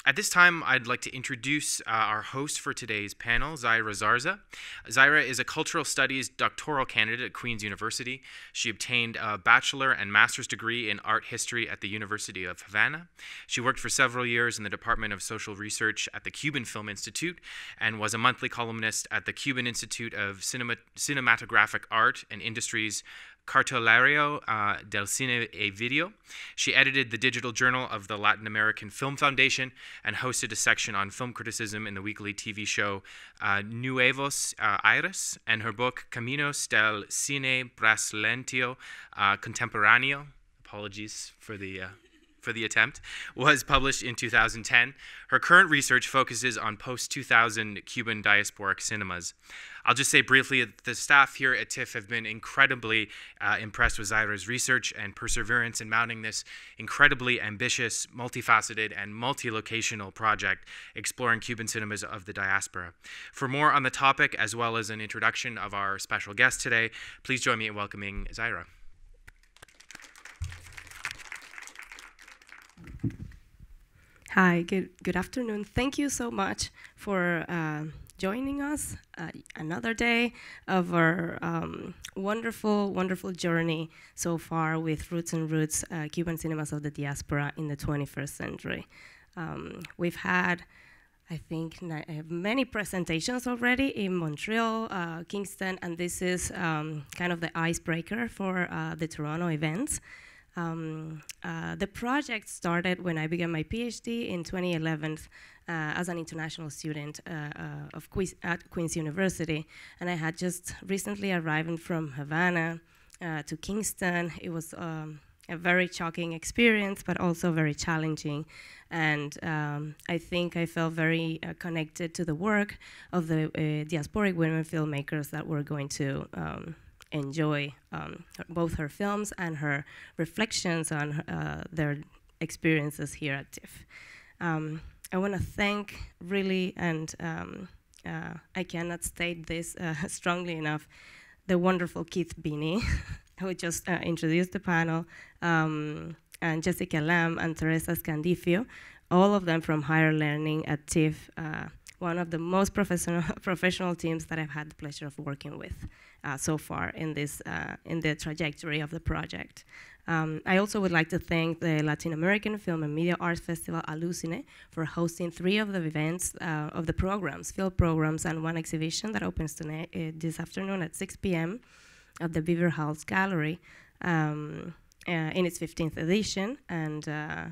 At this time, I'd like to introduce our host for today's panel, Zaira Zarza. Zaira is a cultural studies doctoral candidate at Queen's University. She obtained a bachelor and master's degree in art history at the University of Havana. She worked for several years in the Department of Social Research at the Cuban Film Institute and was a monthly columnist at the Cuban Institute of Cinematographic Art and Industries Cartelario del Cine e Video. She edited the digital journal of the Latin American Film Foundation and hosted a section on film criticism in the weekly TV show Nuevos Aires, and her book Caminos del Cine Brasileño Contemporáneo, apologies for the attempt, was published in 2010. Her current research focuses on post-2000 Cuban Diasporic Cinemas. I'll just say briefly that the staff here at TIFF have been incredibly impressed with Zaira's research and perseverance in mounting this incredibly ambitious, multifaceted, and multi-locational project exploring Cuban cinemas of the diaspora. For more on the topic, as well as an introduction of our special guest today, please join me in welcoming Zaira. Hi, good afternoon. Thank you so much for joining us another day of our wonderful journey so far with Roots and Roots, Cuban cinemas of the diaspora in the 21st century. We've had, I think, many presentations already in Montreal, Kingston, and this is kind of the icebreaker for the Toronto events. The project started when I began my PhD in 2011 as an international student at Queen's University, and I had just recently arrived from Havana to Kingston. It was a very shocking experience, but also very challenging, and I think I felt very connected to the work of the diasporic women filmmakers that were going to enjoy both her films and her reflections on their experiences here at TIFF. I want to thank really, and I cannot state this strongly enough, the wonderful Keith Binney, who just introduced the panel, and Jessica Lam and Teresa Scandifio, all of them from higher learning at TIFF, one of the most professional teams that I've had the pleasure of working with so far in the trajectory of the project. I also would like to thank the Latin American Film and Media Arts Festival Alucine for hosting 3 of the events of the programs, field programs, and one exhibition that opens tonight, this afternoon at 6 p.m. at the Beaver House Gallery in its 15th edition, and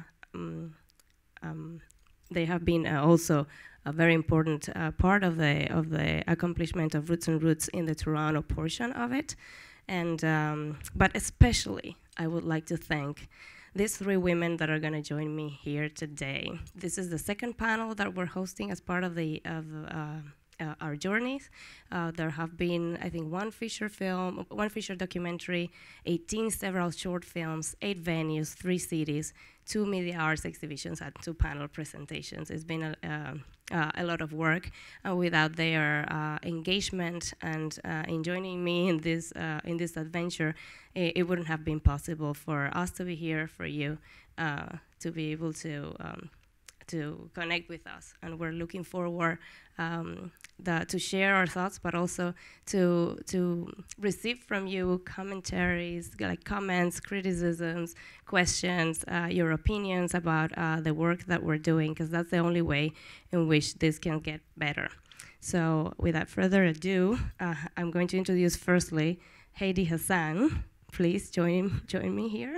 they have been also a very important part of the accomplishment of Roots and Roots in the Toronto portion of it. And but especially, I would like to thank these 3 women that are going to join me here today. This is the second panel that we're hosting as part of our journeys. There have been, I think, 1 feature film, 1 feature documentary, 18 several short films, 8 venues, 3 cities, 2 media arts exhibitions, and 2 panel presentations. It's been a lot of work, and without their engagement and in joining me in this adventure, it wouldn't have been possible for us to be here, for you to be able to connect with us. And we're looking forward to share our thoughts, but also to receive from you commentaries, like comments, criticisms, questions, your opinions about the work that we're doing, because that's the only way in which this can get better. So without further ado, I'm going to introduce firstly Heidi Hassan. Please join me here.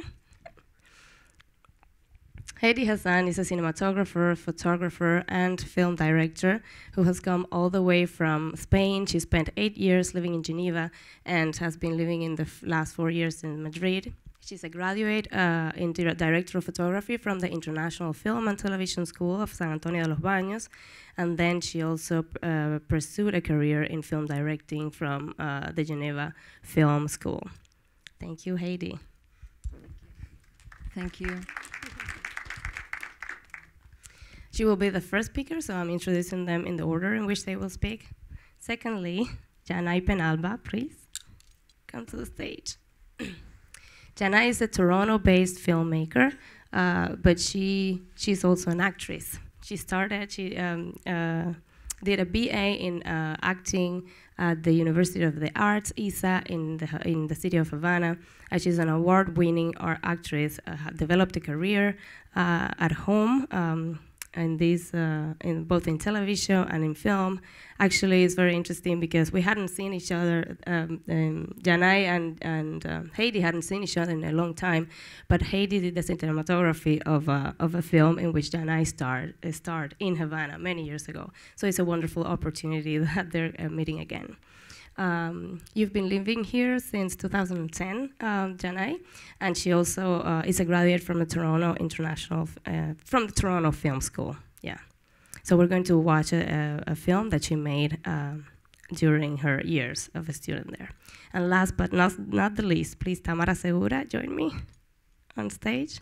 Heidi Hassan is a cinematographer, photographer, and film director who has come all the way from Spain. She spent 8 years living in Geneva and has been living in the last 4 years in Madrid. She's a graduate in director of photography from the International Film and Television School of San Antonio de los Baños, and then she also pursued a career in film directing from the Geneva Film School. Thank you, Heidi. Thank you. She will be the first speaker, so I'm introducing them in the order in which they will speak. Secondly, Yanay Penalba, please come to the stage. Yanay is a Toronto-based filmmaker, but she's also an actress. She did a BA in acting at the University of the Arts, ISA, in the city of Havana. She's an award-winning art actress, developed a career at home, and both in television and in film. Actually, it's very interesting because we hadn't seen each other. Yanay and Heidi hadn't seen each other in a long time, but Heidi did the cinematography of a film in which Yanay starred in Havana many years ago. So it's a wonderful opportunity that they're meeting again. You've been living here since 2010, Yanay, and she also is a graduate from the Toronto from the Toronto Film School. Yeah, so we're going to watch a film that she made during her years of a student there. And last but not the least, please, Tamara Segura, join me on stage.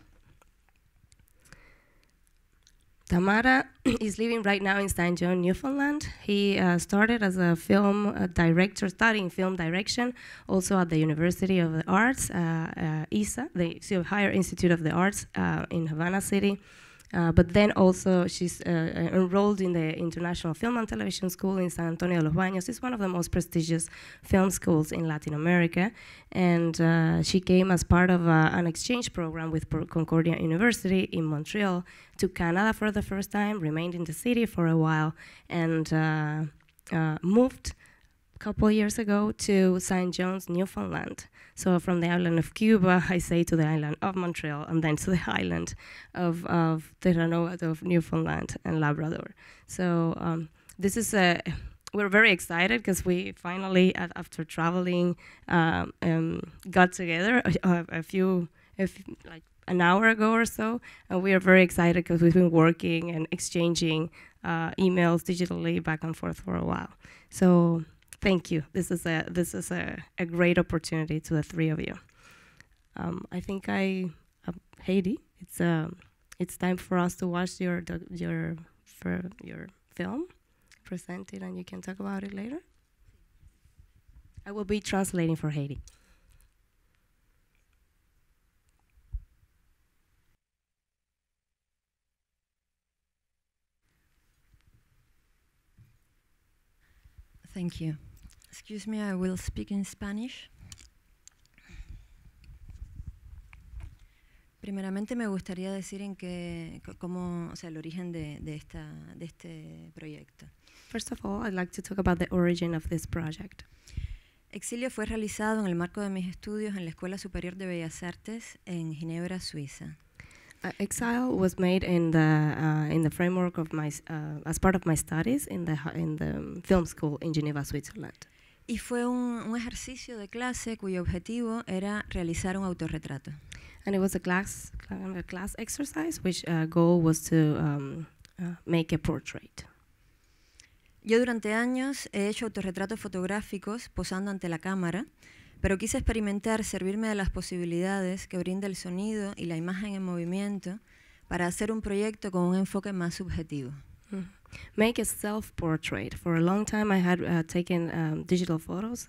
Tamara is living right now in St. John, Newfoundland. He started as a film director, studying film direction, also at the University of the Arts, ISA, the Higher Institute of the Arts in Havana City. But then also she's enrolled in the International Film and Television School in San Antonio de los Baños. It's one of the most prestigious film schools in Latin America. And she came as part of an exchange program with Concordia University in Montreal to Canada for the first time, remained in the city for a while, and moved a couple years ago to St. John's, Newfoundland. So from the island of Cuba, I say, to the island of Montreal, and then to the island of Terranova, of Newfoundland and Labrador. So this is we're very excited because we finally, after traveling, got together like an hour ago or so, and we are very excited because we've been working and exchanging emails digitally back and forth for a while. So thank you. This is a great opportunity to the three of you. I think Heidi, it's time for us to watch your film, present it, and you can talk about it later. I will be translating for Heidi. Thank you. Excuse me, I will speak in Spanish. Primeramente me gustaría decir el origen de este proyecto. First of all, I'd like to talk about the origin of this project. Exilio fue realizado en el marco de mis estudios en la Escuela Superior de Bellas Artes en Ginebra, Suiza. Exile was made in the framework of as part of my studies in the film school in Geneva, Switzerland. Y fue un ejercicio de clase cuyo objetivo era realizar un autorretrato. And it was a class exercise, which goal was to make a portrait. Yo durante años he hecho autorretratos fotográficos posando ante la cámara, pero quise experimentar servirme de las posibilidades que brinda el sonido y la imagen en movimiento para hacer un proyecto con un enfoque más subjetivo. Make a self-portrait. For a long time I had taken digital photos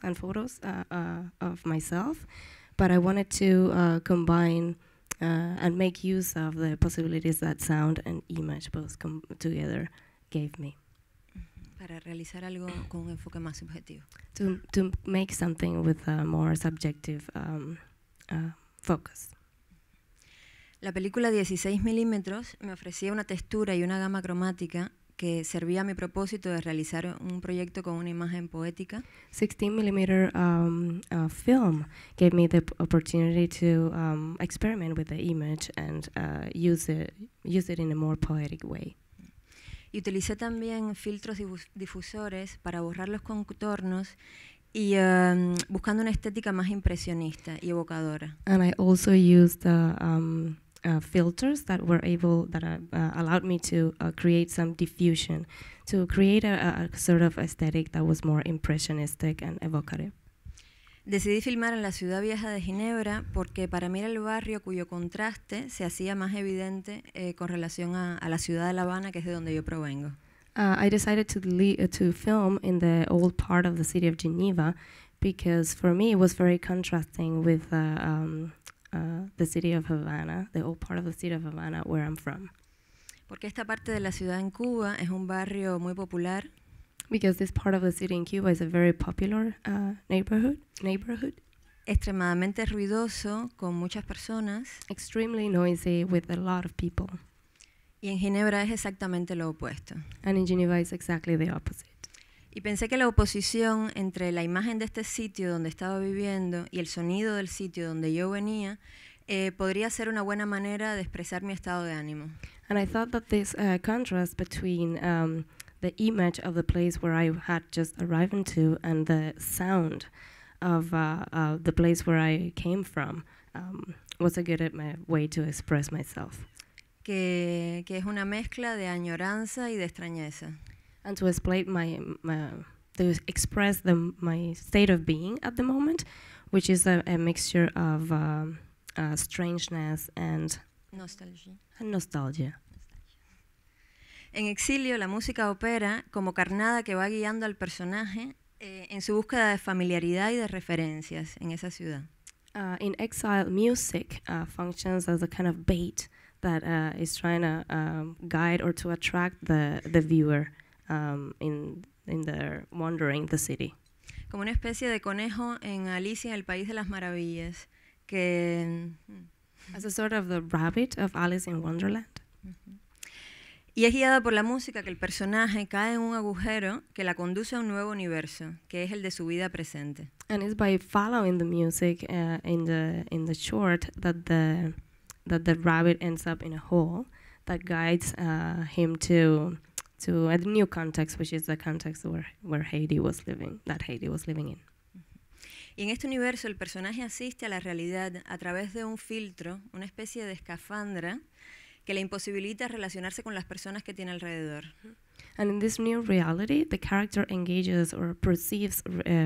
of myself, but I wanted to combine and make use of the possibilities that sound and image both together gave me. Para realizar algo con un enfoque más subjetivo. To make something with a more subjective focus. La película 16 milímetros me ofrecía una textura y una gama cromática que servía a mi propósito de realizar un proyecto con una imagen poética. 16mm film gave me the opportunity to experiment with the image and use it in a more poetic way. Y utilicé también filtros difusores para borrar los contornos y buscando una estética más impresionista y evocadora. And I also used filters that allowed me to create some diffusion, to create a sort of aesthetic that was more impressionistic and evocative. Decidí filmar en la ciudad vieja de Ginebra porque para mí era el barrio cuyo contraste se hacía más evidente con relación a la ciudad de La Habana, que es de donde yo provengo. I decided to film in the old part of the city of Geneva because for me it was very contrasting with the city of Havana, the old part of the city of Havana where I'm from. Porque esta parte de la ciudad en Cuba es un barrio muy popular, Because this part of the city in Cuba is a very popular neighborhood, extremadamente ruidoso, con muchas personas, extremely noisy with a lot of people. y en Ginebra es exactamente lo opuesto. And in Geneva it's exactly the opposite. Y pensé que la oposición entre la imagen de este sitio donde estaba viviendo y el sonido del sitio donde yo venía podría ser una buena manera de expresar mi estado de ánimo. And I thought that this contrast between the image of the place where I had just arrived into and the sound of the place where I came from was a good way to express myself. Que es una mezcla de añoranza y de extrañeza. And to explain to express my state of being at the moment, which is a mixture of strangeness and nostalgia. En exilio, la música opera como carnada que va guiando al personaje en su búsqueda de familiaridad y de referencias en esa ciudad. In exile, music functions as a kind of bait that is trying to guide or to attract the viewer in their wandering the city. Como una especie de conejo en Alicia en el País de las Maravillas, que as a sort of the rabbit of Alice in Wonderland. Y es guiada por la música que el personaje cae en un agujero que la conduce a un nuevo universo, que es el de su vida presente. And it's by following the music in the short that the rabbit ends up in a hole that guides him to a new context, which is the context where Heidi was living in. Y en este universo el personaje asiste a la realidad a través de un filtro, una especie de escafandra que le imposibilita relacionarse con las personas que tiene alrededor. And in this new reality, the character engages or perceives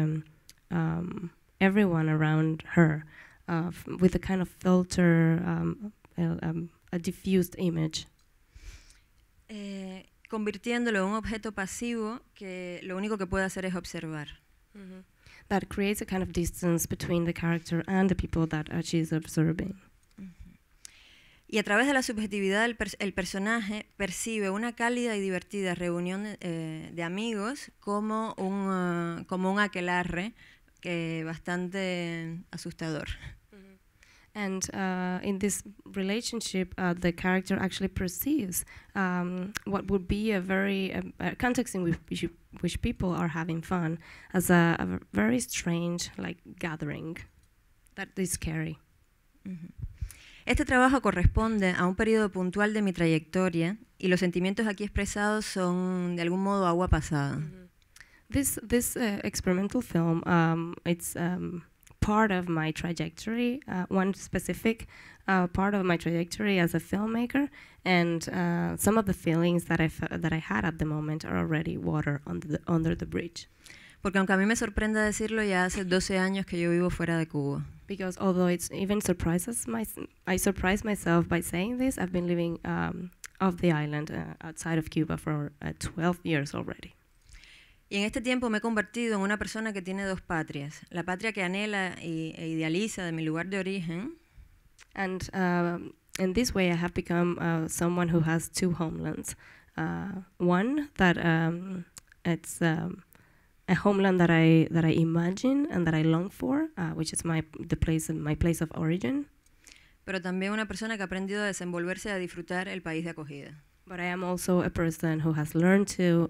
everyone around her with a kind of filter, a diffused image. Convirtiéndolo en un objeto pasivo que lo único que puede hacer es observar. That creates a kind of distance between the character and the people that she's observing. Y a través de la subjetividad el personaje percibe una cálida y divertida reunión de amigos como un aquelarre bastante asustador. And in this relationship, the character actually perceives what would be a very context in which people are having fun as a very strange, like, gathering that is scary. Este trabajo corresponde a un periodo puntual de mi trayectoria y los sentimientos aquí expresados son de algún modo agua pasada. This experimental film, it's part of my trajectory, one specific part of my trajectory as a filmmaker, and some of the feelings that I had at the moment are already water under the bridge. Porque aunque a mí me sorprenda decirlo, ya hace 12 años que yo vivo fuera de Cuba. Because although it even I surprise myself by saying this, I've been living off the island outside of Cuba for 12 years already. Y en este tiempo me he convertido en una persona que tiene dos patrias, la patria que anhela e idealiza de mi lugar de origen. And in this way I have become someone who has two homelands. One that it's a homeland that I imagine and that I long for, which is my place of origin. Pero también una persona que ha aprendido a desenvolverse y a disfrutar el país de acogida. But I am also a person who has learned to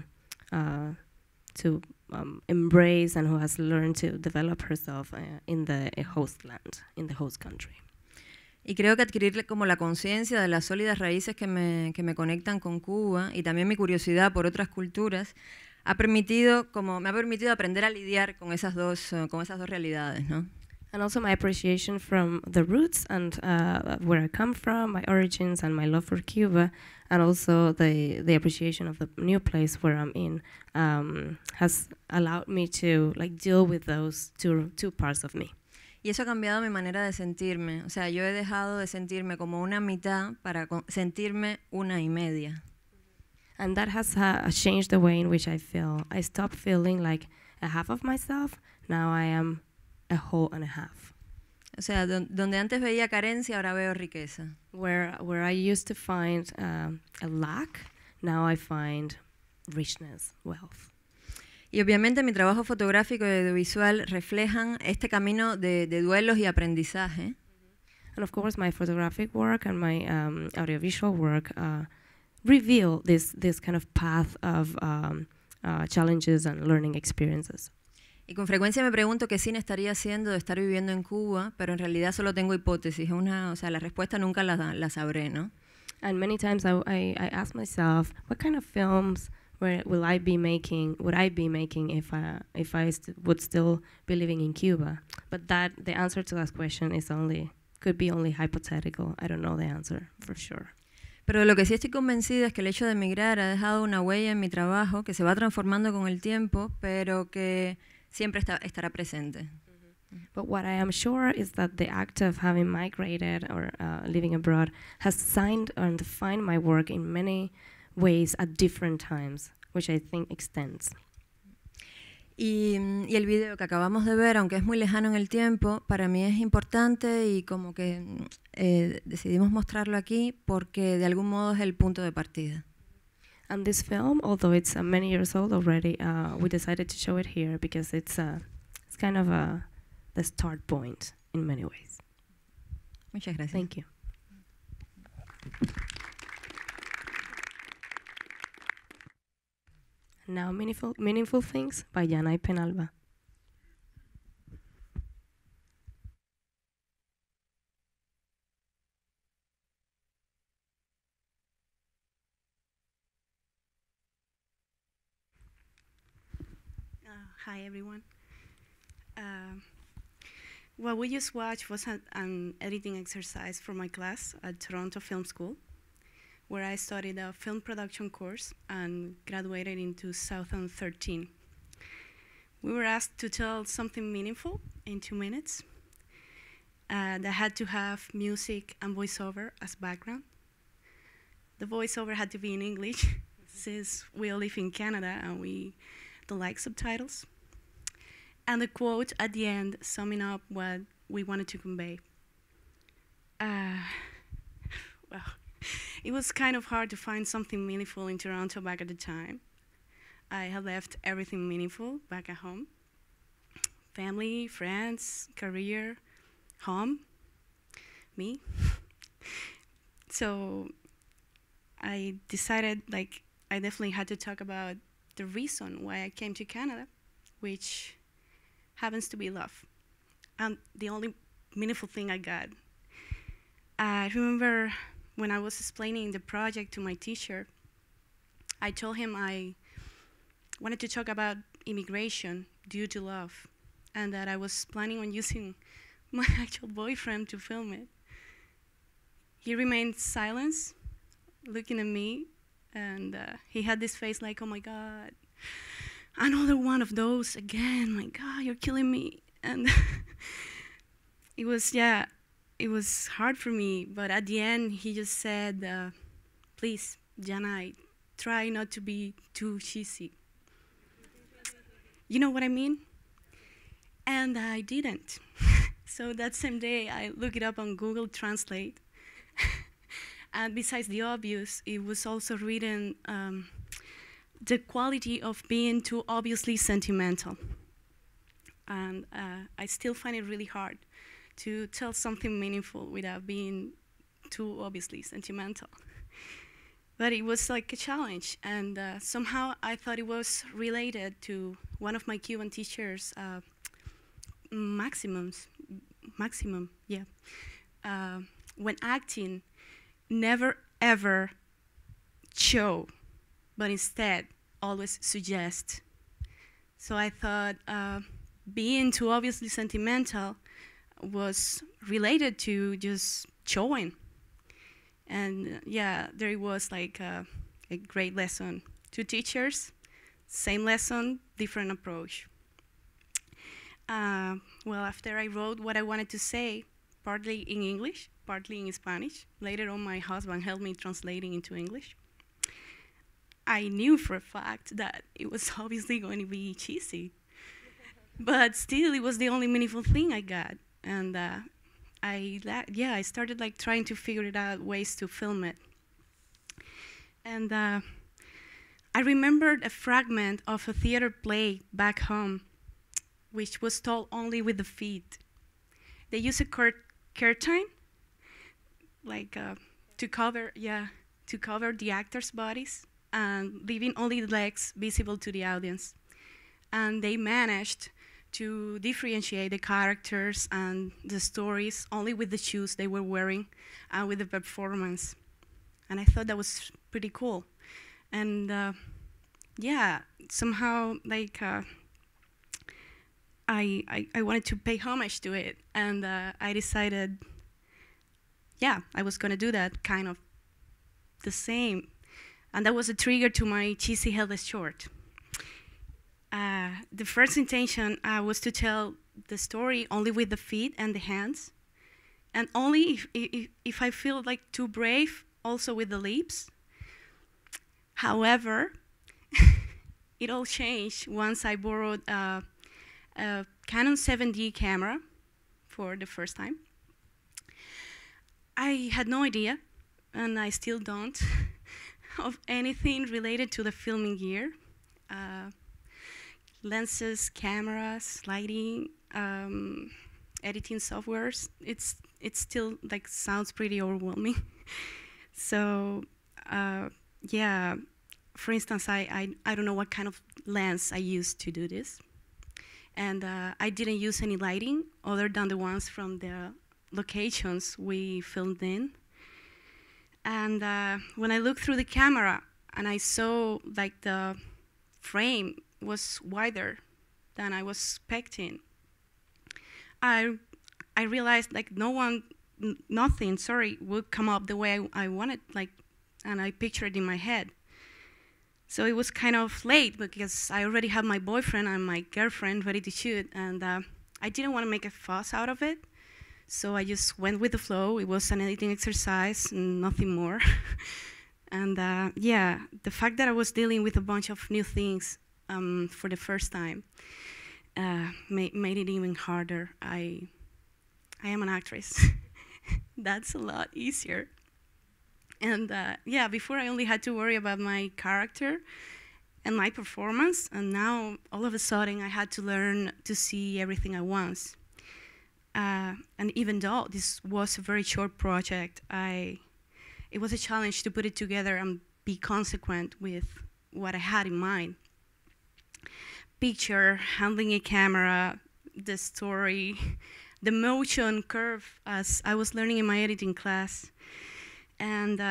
embrace and who has learned to develop herself in the host land, in the host country. Y creo que adquirir como la conciencia de las sólidas raíces que me conectan con Cuba y también mi curiosidad por otras culturas me ha permitido aprender a lidiar con esas dos realidades, ¿no? And also my appreciation from the roots and where I come from, my origins and my love for Cuba, and also the appreciation of the new place where I'm in has allowed me to deal with those two parts of me. Y eso ha cambiado mi manera de sentirme. O sea, yo he dejado de sentirme como una mitad para sentirme una y media. And that has changed the way in which I feel. I stopped feeling like a half of myself. Now I am a whole and a half. O sea, donde antes veía carencia, ahora veo riqueza. Where I used to find a lack, now I find richness, wealth. Y obviamente mi trabajo fotográfico y audiovisual reflejan este camino de duelos y aprendizaje. And of course, my photographic work and my audiovisual work reveal this kind of path of challenges and learning experiences. Y con frecuencia me pregunto qué cine estaría haciendo de estar viviendo en Cuba, pero en realidad solo tengo hipótesis. O sea, la respuesta nunca la sabré, ¿no? And many times I ask myself, what kind of films would I be making if I would still be living in Cuba? But the answer to that question could be only hypothetical. I don't know the answer for sure. Pero lo que sí estoy convencida es que el hecho de emigrar ha dejado una huella en mi trabajo que se va transformando con el tiempo, pero que siempre estará presente. But what I am sure is that the act of having migrated or living abroad has signed and defined my work in many ways at different times, which I think extends. Y el video que acabamos de ver, aunque es muy lejano en el tiempo, para mí es importante y como que decidimos mostrarlo aquí porque de algún modo es el punto de partida. And this film, although it's many years old already, we decided to show it here because it's kind of the start point in many ways. Muchas gracias. Thank you. Now, Meaningful Things by Yanay Penalba. Hi, everyone. What we just watched was an editing exercise for my class at Toronto Film School, where I studied a film production course and graduated in 2013. We were asked to tell something meaningful in 2 minutes that had to have music and voiceover as background. The voiceover had to be in English, since we all live in Canada and we don't like subtitles. And the quote at the end summing up what we wanted to convey. Well, it was kind of hard to find something meaningful in Toronto back at the time. I had left everything meaningful back at home. Family, friends, career, home, me. So I decided I definitely had to talk about the reason why I came to Canada, which happens to be love. And the only meaningful thing I got. I remember when I was explaining the project to my teacher, I told him I wanted to talk about immigration due to love, and that I was planning on using my actual boyfriend to film it. He remained silent, looking at me, and he had this face like, oh my God, another one of those again, my God, you're killing me. And it was hard for me, but at the end, he just said, please, Yanay, try not to be too cheesy. You know what I mean? And I didn't. So that same day, I looked it up on Google Translate. And besides the obvious, it was also written the quality of being too obviously sentimental. And I still find it really hard to tell something meaningful without being too obviously sentimental. But it was like a challenge, and somehow I thought it was related to one of my Cuban teachers' maximum, yeah. When acting, never ever show, but instead always suggest. So I thought being too obviously sentimental was related to just showing. And yeah, there was like a great lesson. Two teachers, same lesson, different approach. Well, after I wrote what I wanted to say, partly in English, partly in Spanish, later on my husband helped me translating into English, I knew for a fact that it was obviously going to be cheesy. But still, it was the only meaningful thing I got. And I started like trying to figure it out, ways to film it. And I remembered a fragment of a theater play back home, which was told only with the feet. They use a curtain, like to cover the actors' bodies, and leaving only the legs visible to the audience. And they managed to differentiate the characters and the stories only with the shoes they were wearing and with the performance. And I thought that was pretty cool. And yeah, somehow like I wanted to pay homage to it, and I decided, yeah, I was gonna do that kind of the same. And that was a trigger to my cheesy headless short. The first intention was to tell the story only with the feet and the hands, and only if I feel like too brave, also with the lips. However, it all changed once I borrowed a Canon 7D camera for the first time. I had no idea, and I still don't, of anything related to the filming gear. Lenses, cameras, lighting, editing softwares. It's still like sounds pretty overwhelming. So yeah, for instance, I don't know what kind of lens I used to do this, and I didn't use any lighting other than the ones from the locations we filmed in. And when I looked through the camera and I saw like the frame was wider than I was expecting, I realized like nothing would come up the way I wanted, like, and I pictured it in my head. So it was kind of late because I already had my boyfriend and my girlfriend ready to shoot, and I didn't want to make a fuss out of it. So I just went with the flow. It was an editing exercise and nothing more. And yeah, the fact that I was dealing with a bunch of new things for the first time made it even harder. I am an actress. That's a lot easier. And yeah, before I only had to worry about my character and my performance, and now all of a sudden I had to learn to see everything at once. And even though this was a very short project, it was a challenge to put it together and be consequent with what I had in mind. Picture, handling a camera, the story, the motion curve as I was learning in my editing class, and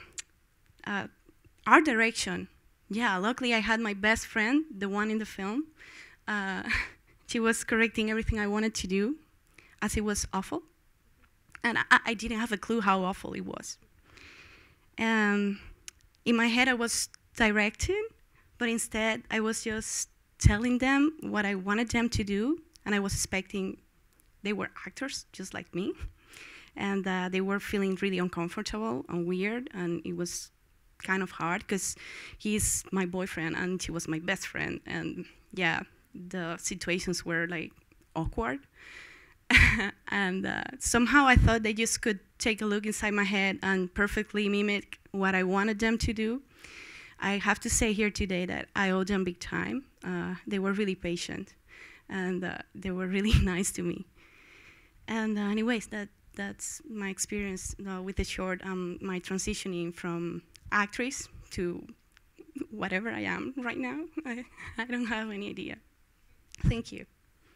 art direction. Yeah, luckily I had my best friend, the one in the film. She was correcting everything I wanted to do, as it was awful. And I didn't have a clue how awful it was. In my head I was directing, but instead I was just telling them what I wanted them to do, and I was expecting they were actors just like me, and they were feeling really uncomfortable and weird, and it was kind of hard because he's my boyfriend and she was my best friend, and yeah, the situations were like awkward. And somehow I thought they just could take a look inside my head and perfectly mimic what I wanted them to do. I have to say here today that I owe them big time. They were really patient, and they were really nice to me. And anyways, that's my experience with the short, my transitioning from actress to whatever I am right now. I don't have any idea. Thank you.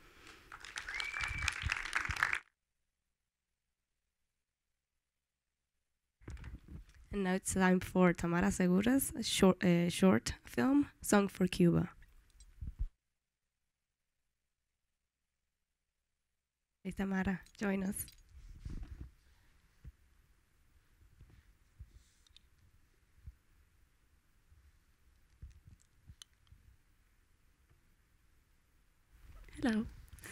And now it's time for Tamara Segura's short film, Song for Cuba. Hey, Tamara, join us. Hello.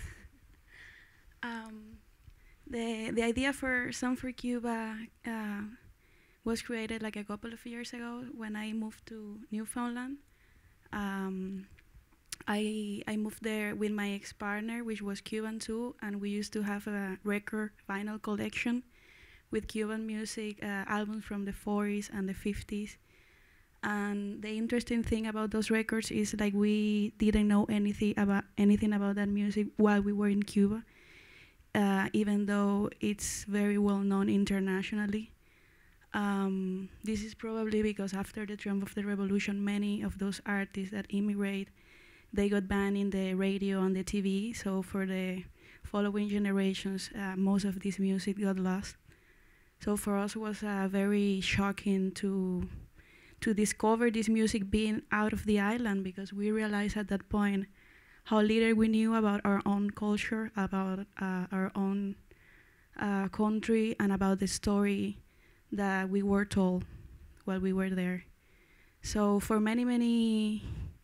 The idea for Song for Cuba was created like a couple of years ago when I moved to Newfoundland. I moved there with my ex-partner, which was Cuban too, and we used to have a record vinyl collection with Cuban music, albums from the 40s and the 50s. And the interesting thing about those records is like we didn't know anything about that music while we were in Cuba, even though it's very well known internationally. This is probably because after the triumph of the revolution, many of those artists that immigrate, they got banned in the radio and the TV. So for the following generations, most of this music got lost. So for us, it was very shocking to discover this music being out of the island, because we realized at that point how little we knew about our own culture, about our own country, and about the story that we were told while we were there. So for many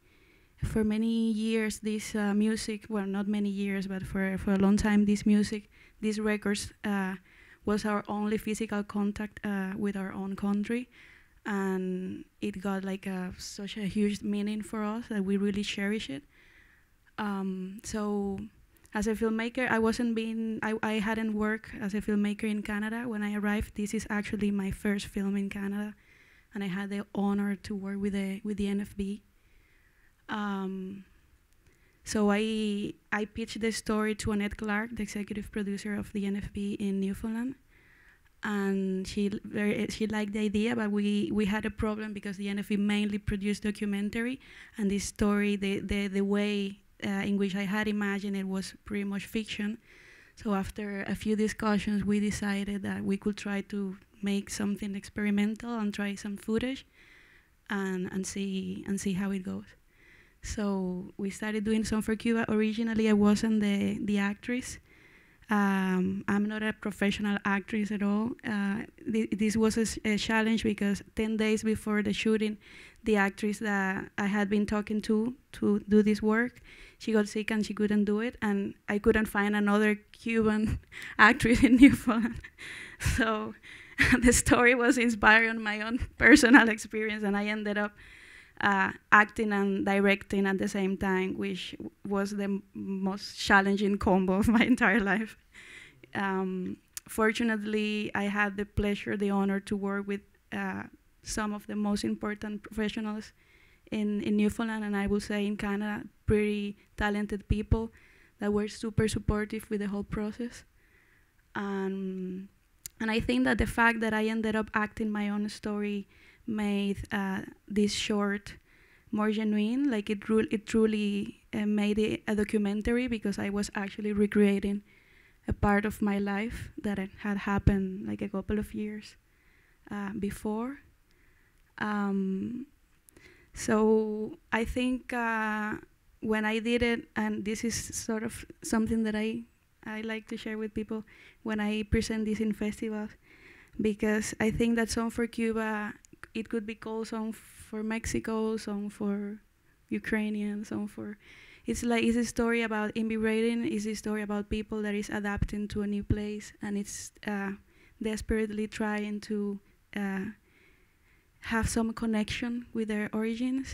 years, this music, well, not many years, but for a long time, this music, these records was our only physical contact with our own country. And it got like such a huge meaning for us that we really cherish it. So as a filmmaker, I hadn't worked as a filmmaker in Canada when I arrived. This is actually my first film in Canada, and I had the honor to work with the NFB. So I pitched the story to Annette Clark, the executive producer of the NFB in Newfoundland, and she liked the idea, but we had a problem because the NFB mainly produced documentary, and this story, the way in which I had imagined it was pretty much fiction. So after a few discussions, we decided that we could try to make something experimental and try some footage and see how it goes. So we started doing Some for Cuba. Originally, I wasn't the actress. I'm not a professional actress at all. This was a challenge because 10 days before the shooting, the actress that I had been talking to do this work, she got sick and she couldn't do it, and I couldn't find another Cuban actress in Newfoundland. So the story was inspired on my own personal experience, and I ended up acting and directing at the same time, which was the most challenging combo of my entire life. Fortunately, I had the pleasure, the honor to work with some of the most important professionals in Newfoundland, and I will say in Canada, pretty talented people that were super supportive with the whole process. And I think that the fact that I ended up acting my own story made this short more genuine. Like it truly made it a documentary, because I was actually recreating a part of my life that had happened like a couple of years before. So I think when I did it, and this is sort of something that I like to share with people when I present this in festivals, because I think that Song for Cuba, it could be called Song for Mexico, Song for Ukrainian, Song for... It's a story about immigrating, it's a story about people that is adapting to a new place, and it's desperately trying to have some connection with their origins.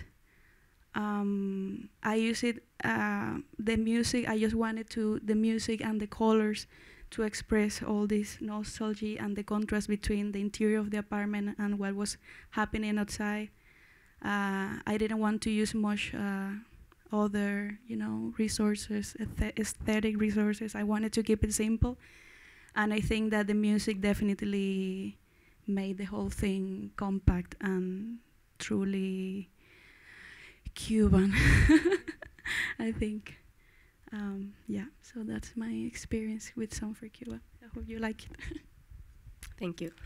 I use it, the music, I just wanted the music and the colors to express all this nostalgia and the contrast between the interior of the apartment and what was happening outside. I didn't want to use much other, resources, aesthetic resources. I wanted to keep it simple, and I think that the music definitely made the whole thing compact and truly Cuban. I think. Yeah, so that's my experience with Song for Cuba. I hope you like it. Thank you.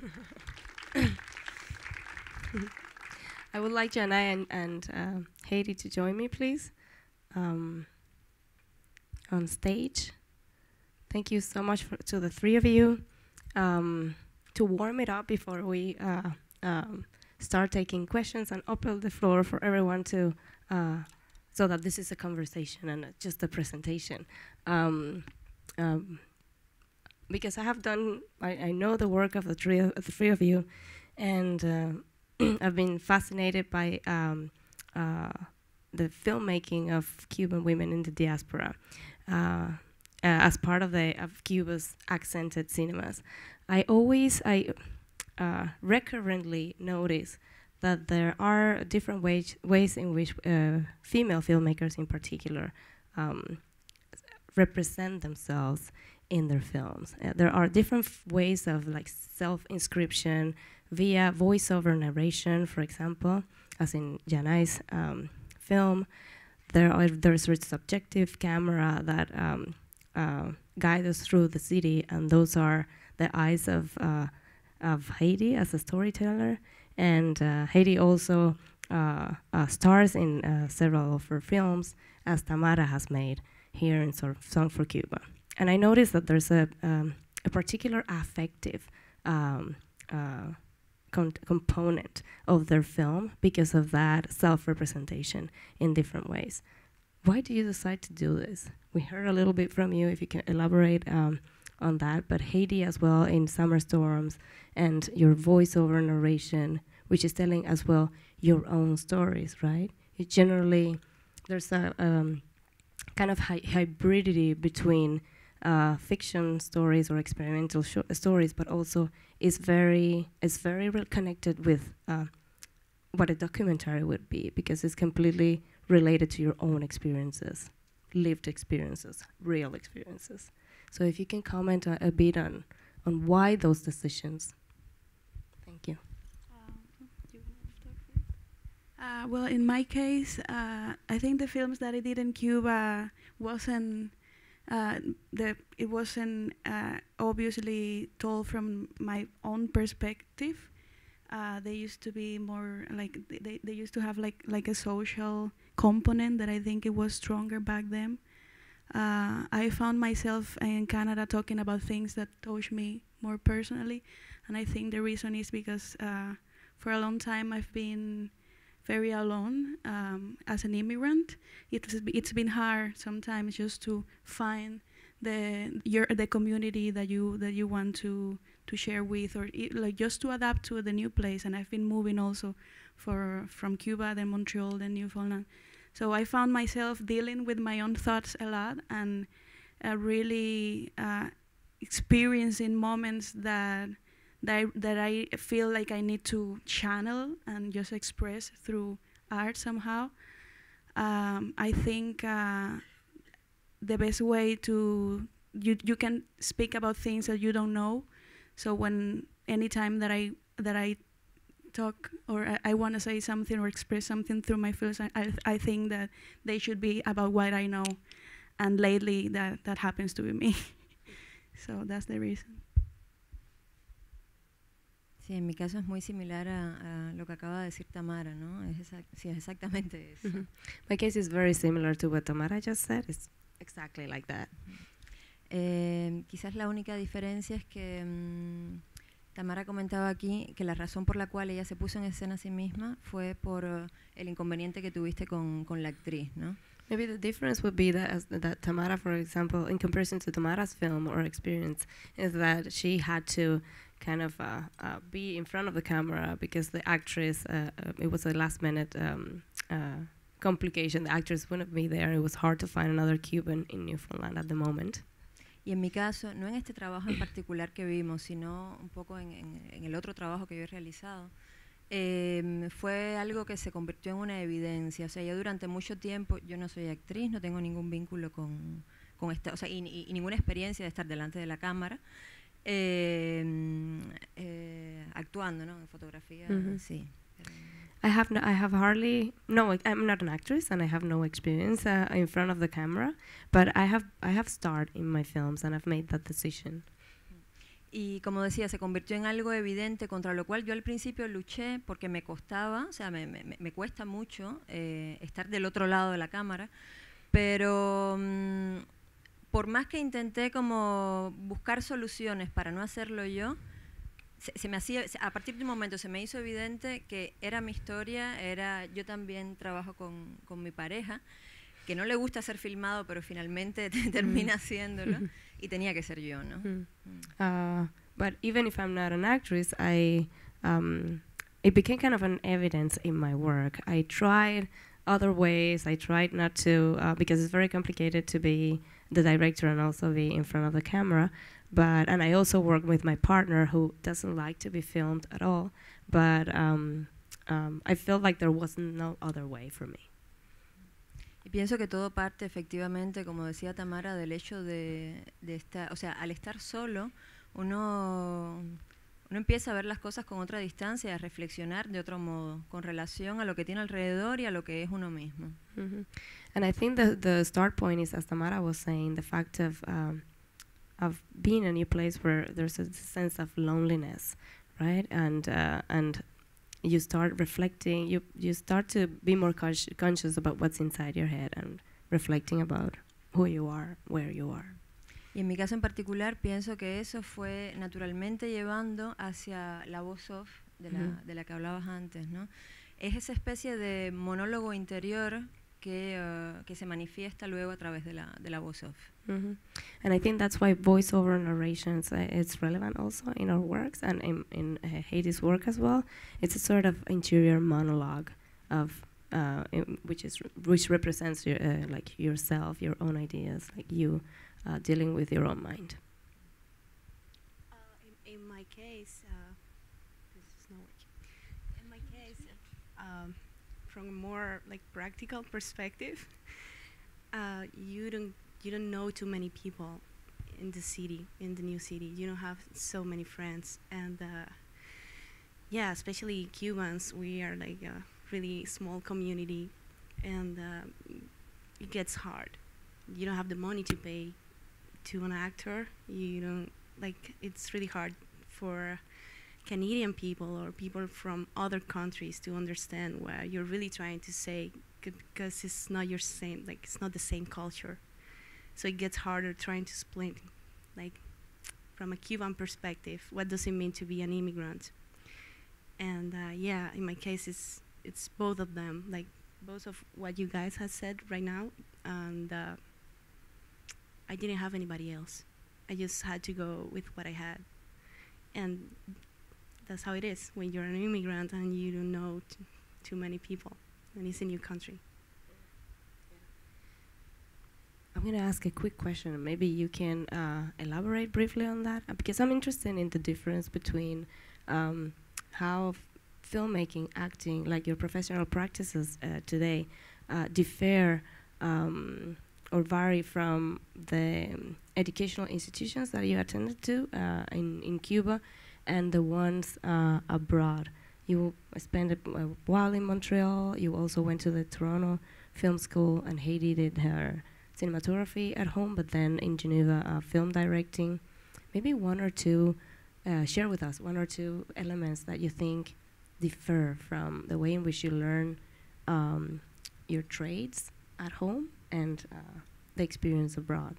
I would like Yanay and Heidi to join me, please, on stage. Thank you so much to the three of you. To warm it up before we start taking questions and open the floor for everyone to, so that this is a conversation and not just a presentation. Because I have done, I know the work of the three of you, and I've been fascinated by the filmmaking of Cuban women in the diaspora as part of Cuba's accented cinemas. I recurrently notice that there are different ways in which female filmmakers in particular represent themselves in their films. There are different ways of like self-inscription via voiceover narration, for example, as in Yanay's film. There's a subjective camera that guides us through the city, and those are the eyes of Heidi as a storyteller. And Heidi also stars in several of her films, as Tamara has made here in sort of Song for Cuba. And I noticed that there's a particular affective component of their film because of that self-representation in different ways. Why do you decide to do this? We heard a little bit from you, if you can elaborate on that, but Heidi as well in Summer Storms and your voiceover narration, which is telling as well your own stories, right? It generally, there's a kind of hybridity between fiction stories or experimental stories, but also is very well connected with what a documentary would be, because it's completely related to your own experiences, lived experiences, real experiences. So if you can comment a bit on why those decisions. Thank you. Well, in my case, I think the films that I did in Cuba wasn't it wasn't obviously told from my own perspective. They used to be more like they used to have like a social component that I think it was stronger back then. I found myself in Canada talking about things that touched me more personally, and I think the reason is because for a long time I've been very alone as an immigrant. It's been hard sometimes just to find the community that you want to share with, or like just to adapt to the new place. And I've been moving also from Cuba, then Montreal, then Newfoundland. So I found myself dealing with my own thoughts a lot, and really experiencing moments that I feel like I need to channel and just express through art somehow. I think the best way to you can speak about things that you don't know. So anytime that I talk or I want to say something or express something through my films, I think that they should be about what I know, and lately that happens to be me. So that's the reason. Sí, en mi caso es muy similar a lo que acaba de decir Tamara, ¿no? Sí, es exactamente eso. Mm-hmm. My case is very similar to what Tamara just said. It's exactly like that. Quizás la única diferencia es que Tamara comentaba aquí que la razón por la cual ella se puso en escena a sí misma fue por el inconveniente que tuviste con la actriz, ¿no? Maybe the difference would be that Tamara, for example, in comparison to Tamara's film or experience, is that she had to kind of be in front of the camera because the actress, it was a last-minute complication. The actress wouldn't be there. It was hard to find another Cuban in Newfoundland at the moment. Y en mi caso, no en este trabajo en particular que vimos, sino un poco en el otro trabajo que yo he realizado, fue algo que se convirtió en una evidencia. O sea, yo durante mucho tiempo, yo no soy actriz, no tengo ningún vínculo con esta, o sea, y ninguna experiencia de estar delante de la cámara, actuando, ¿no? En fotografía, sí. I'm not an actress, and I have no experience in front of the camera, but I have starred in my films, and I've made that decision. Y como decía, se convirtió en algo evidente, contra lo cual yo al principio luché porque me costaba, o sea, me cuesta mucho estar del otro lado de la cámara, pero por más que intenté como buscar soluciones para no hacerlo yo, se me hacía, a partir de un momento se me hizo evidente que era mi historia, yo también trabajo con mi pareja, que no le gusta ser filmado, pero finalmente termina haciéndolo, y tenía que ser yo, ¿no? But even if I'm not an actress, it became kind of an evidence in my work. I tried other ways. I tried not to, because it's very complicated to be the director and also be in front of the camera. And I also work with my partner who doesn't like to be filmed at all. But I felt like there was no other way for me. Y pienso que todo parte efectivamente, como decía Tamara, del hecho de estar, o sea, al estar solo, uno empieza a ver las cosas con otra distancia, a reflexionar de otro modo, con relación a lo que tiene alrededor y a lo que es uno mismo. And I think the start point is, as Tamara was saying, the fact of being in a new place where there's a sense of loneliness, right? And you start reflecting, you start to be more conscious about what's inside your head and reflecting about who you are, where you are. Y en mi caso en particular pienso que eso fue naturalmente llevando hacia la voz off de la que hablabas antes, ¿no? Es esa especie de monólogo interior que se manifiesta luego a través de la voz off. And I think that's why voiceover narrations is relevant also in our works and in Heidi's work as well. It's a sort of interior monologue of which represents your, like yourself, your own ideas, like you dealing with your own mind. In my case, this is not working. In my case, from a more like practical perspective, you don't know too many people in the city, in the new city. You don't have so many friends, and yeah, especially Cubans, we are like a really small community, and it gets hard. You don't have the money to pay to an actor. You don't, like, it's really hard for Canadian people or people from other countries to understand what you're really trying to say, because it's not your same, like it's not the same culture. So it gets harder trying to explain, like, from a Cuban perspective, what does it mean to be an immigrant? And yeah, in my case, it's both of them, like both of what you guys have said right now, and I didn't have anybody else. I just had to go with what I had. And that's how it is when you're an immigrant and you don't know too many people, and it's a new country. I'm going to ask a quick question. Maybe you can elaborate briefly on that, because I'm interested in the difference between how filmmaking, acting, like your professional practices today, differ or vary from the educational institutions that you attended to in Cuba and the ones abroad. You spent a while in Montreal. You also went to the Toronto Film School, and Heidi did her cinematography at home, but then in Geneva, film directing. Maybe one or two, share with us one or two elements that you think differ from the way in which you learn your trades at home and the experience abroad.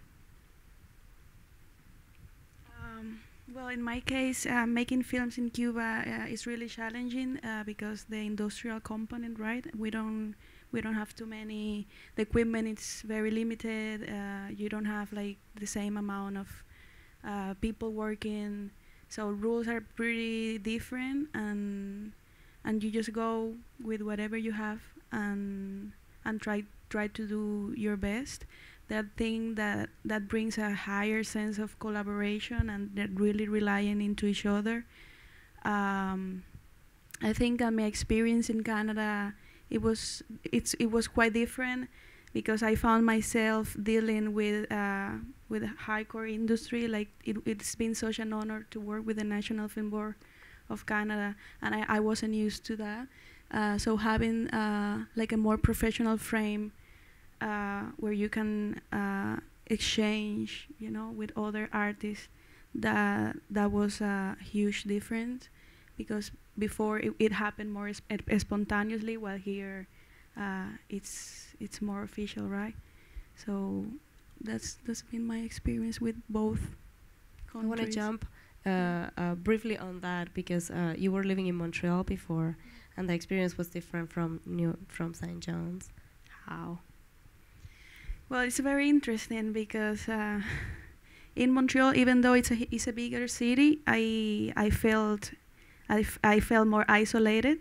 Well, in my case, making films in Cuba is really challenging because the industrial component, right? We don't have too many. The equipment is very limited. You don't have like the same amount of people working, so rules are pretty different, and you just go with whatever you have and try to do your best. That thing that brings a higher sense of collaboration and that really relying into each other. I think my experience in Canada, it was quite different, because I found myself dealing with a hardcore industry. Like it's been such an honor to work with the National Film Board of Canada, and I wasn't used to that. So having like a more professional frame where you can exchange, with other artists, that was a huge difference, because before it happened more spontaneously, while here it's more official, right? So that's been my experience with both countries. I want to jump briefly on that, because you were living in Montreal before, and the experience was different from St. John's. How? Well, it's very interesting because in Montreal, even though it's a bigger city, I felt more isolated,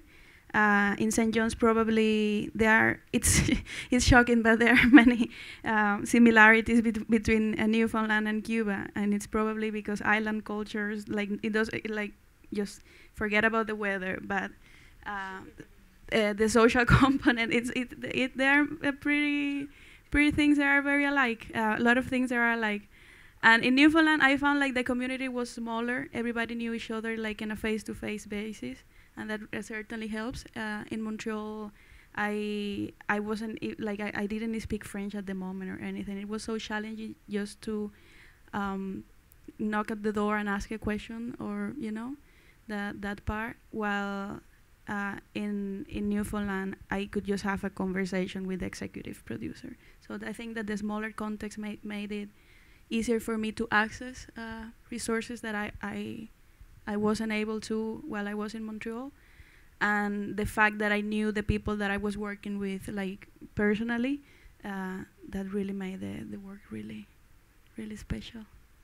In St. John's, probably it's it's shocking, but there are many similarities between Newfoundland and Cuba, and it's probably because island cultures, like just forget about the weather, but the social component, there are pretty things that are very alike. A lot of things that are alike. And in Newfoundland, I found like the community was smaller. Everybody knew each other like in a face-to-face basis, and that certainly helps. In Montreal, I wasn't like I didn't speak French at the moment or anything. It was so challenging just to knock at the door and ask a question, or that part. While in Newfoundland, I could just have a conversation with the executive producer. So I think that the smaller context made it easier for me to access resources that I wasn't able to while I was in Montreal, and the fact that I knew the people that I was working with like personally, that really made the work really special.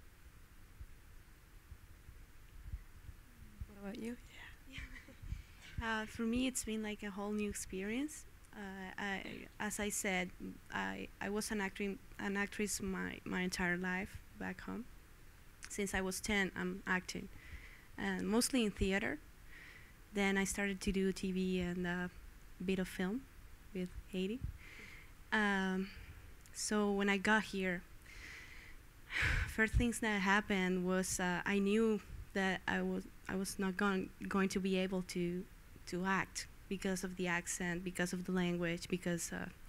What about you? For me, it's been like a whole new experience. As I said, I was an actress my entire life back home. Since I was 10, I'm acting, and mostly in theater. Then I started to do TV and a bit of film with Heidi. So when I got here, first things that happened was I knew that I was not going to be able to act because of the accent, because of the language, because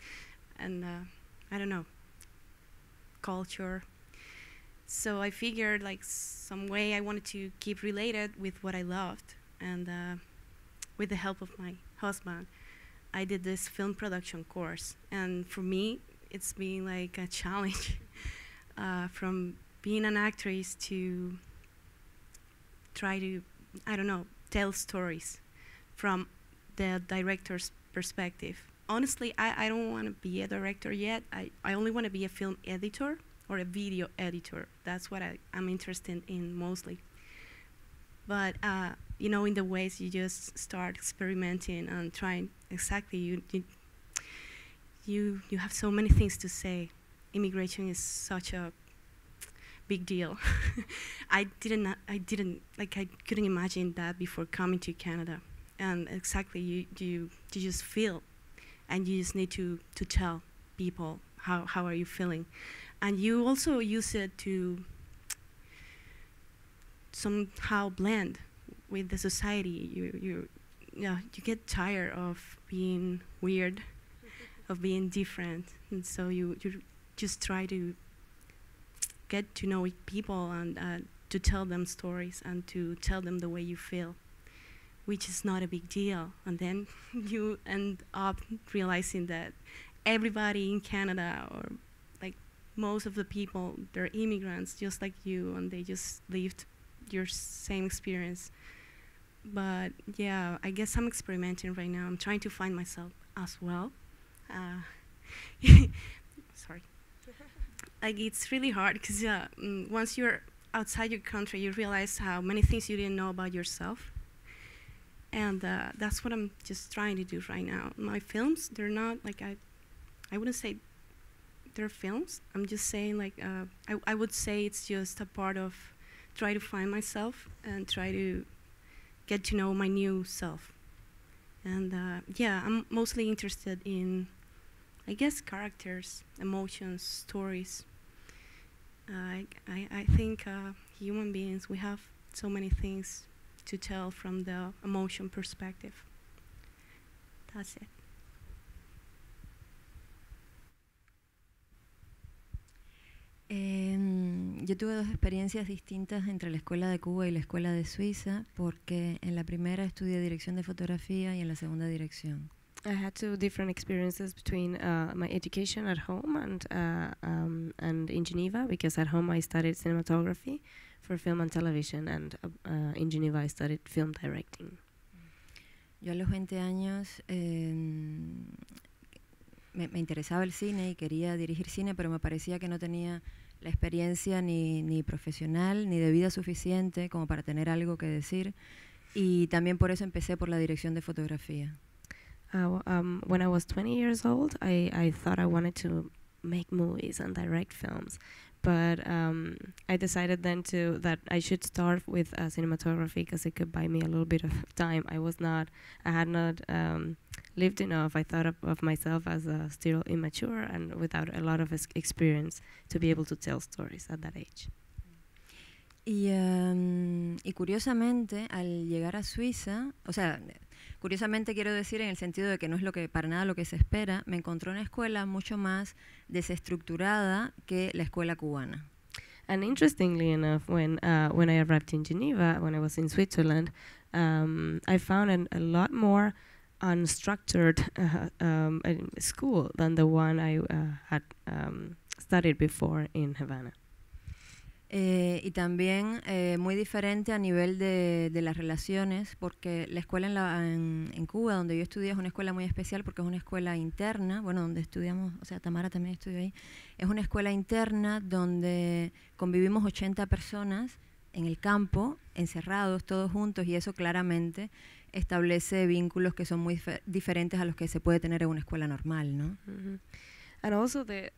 I don't know, culture. So I figured like some way I wanted to keep related with what I loved, and with the help of my husband, I did this film production course. And for me, it's been like a challenge from being an actress to try to, I don't know, tell stories from the director's perspective. Honestly, I don't want to be a director yet. I only want to be a film editor or a video editor. That's what I'm interested in mostly. But in the ways you just start experimenting and trying, exactly, you have so many things to say. Immigration is such a big deal. I couldn't imagine that before coming to Canada. And exactly, you just feel, and you just need to tell people how are you feeling, and you also use it to somehow blend with the society. You get tired of being weird, of being different, and so you just try to get to know people and to tell them stories and to tell them the way you feel, which is not a big deal. And then you end up realizing that everybody in Canada, or like most of the people, they're immigrants just like you, and they just lived your same experience. But yeah, I guess I'm experimenting right now. I'm trying to find myself as well. Sorry. Like, it's really hard because once you're outside your country, you realize how many things you didn't know about yourself. And that's what I'm just trying to do right now. My films, they're not like, I wouldn't say they're films. I'm just saying like, I would say it's just a part of try to find myself and try to get to know my new self. And yeah, I'm mostly interested in, I guess, characters, emotions, stories. I think human beings, we have so many things to tell from the emotion perspective. That's it. Yo tuve dos experiencias distintas entre la escuela de Cuba y la escuela de Suiza, porque en la primera estudié dirección de fotografía y en la segunda dirección. I had two different experiences between my education at home and in Geneva, because at home I studied cinematography for film and television, and in Geneva I studied film directing. Yo a los 20 años me interesaba el cine y quería dirigir cine, pero me parecía que no tenía la experiencia ni profesional ni de vida suficiente como para tener algo que decir, y también por eso empecé por la dirección de fotografía. When I was 20 years old, I thought I wanted to make movies and direct films. But I decided then that I should start with cinematography because it could buy me a little bit of time. I had not lived enough. I thought of myself as still immature and without a lot of experience to be able to tell stories at that age. Y curiosamente, al llegar a Suiza, o sea, curiosamente quiero decir en el sentido de que no es para nada lo que se espera, me encontré una escuela mucho más desestructurada que la escuela cubana. And interestingly enough, when I arrived in Geneva, when I was in Switzerland, I found a lot more unstructured school than the one I had studied before in Havana. Y también muy diferente a nivel de las relaciones, porque la escuela en Cuba, donde yo estudié, es una escuela muy especial porque es una escuela interna, bueno, donde estudiamos, o sea, Tamara también estudió ahí, es una escuela interna donde convivimos 80 personas en el campo, encerrados, todos juntos, y eso claramente establece vínculos que son muy diferentes a los que se puede tener en una escuela normal, ¿no? Mm-hmm. And also the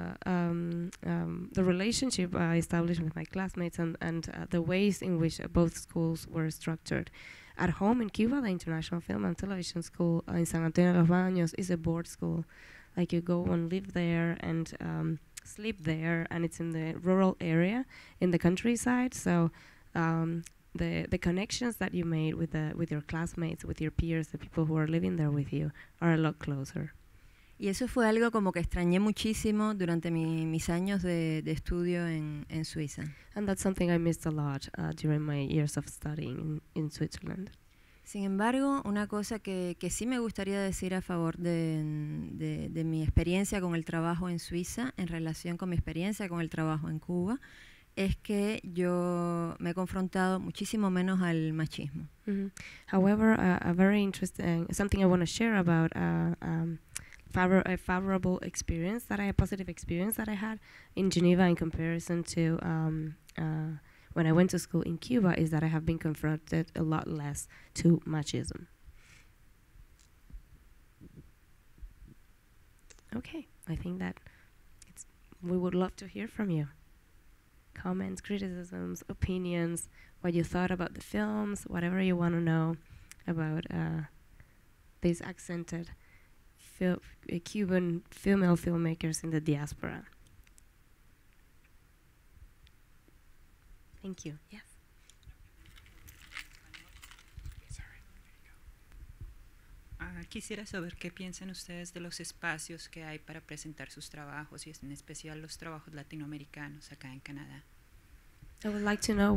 relationship I established with my classmates and the ways in which both schools were structured. At home in Cuba, the International Film and Television School in San Antonio de los Baños is a board school. Like you go and live there and sleep there, and it's in the rural area, in the countryside. So the connections that you made with your classmates, with your peers, the people who are living there with you, are a lot closer. Y eso fue algo como que extrañé muchísimo durante mis años de estudio en Suiza. And that's something I missed a lot during my years of studying in Switzerland. Sin embargo, una cosa que sí me gustaría decir a favor de mi experiencia con el trabajo en Suiza en relación con mi experiencia con el trabajo en Cuba es que yo me he confrontado muchísimo menos al machismo. Mm-hmm. However, a very interesting, something I want to share about a favorable experience a positive experience that I had in Geneva in comparison to when I went to school in Cuba is that I have been confronted a lot less to machism. Okay, I think that we would love to hear from you. Comments, criticisms, opinions, what you thought about the films, whatever you want to know about these accented Cuban female filmmakers in the diaspora. Thank you. Yes. Quisiera saber qué piensan ustedes de los espacios que hay para presentar sus trabajos y en especial los trabajos latinoamericanos acá en Canadá. I would like to know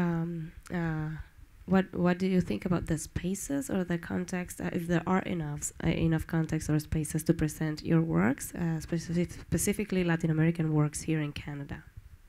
what do you think about the spaces or the context, if there are enough context or spaces to present your works, specifically Latin American works here in Canada?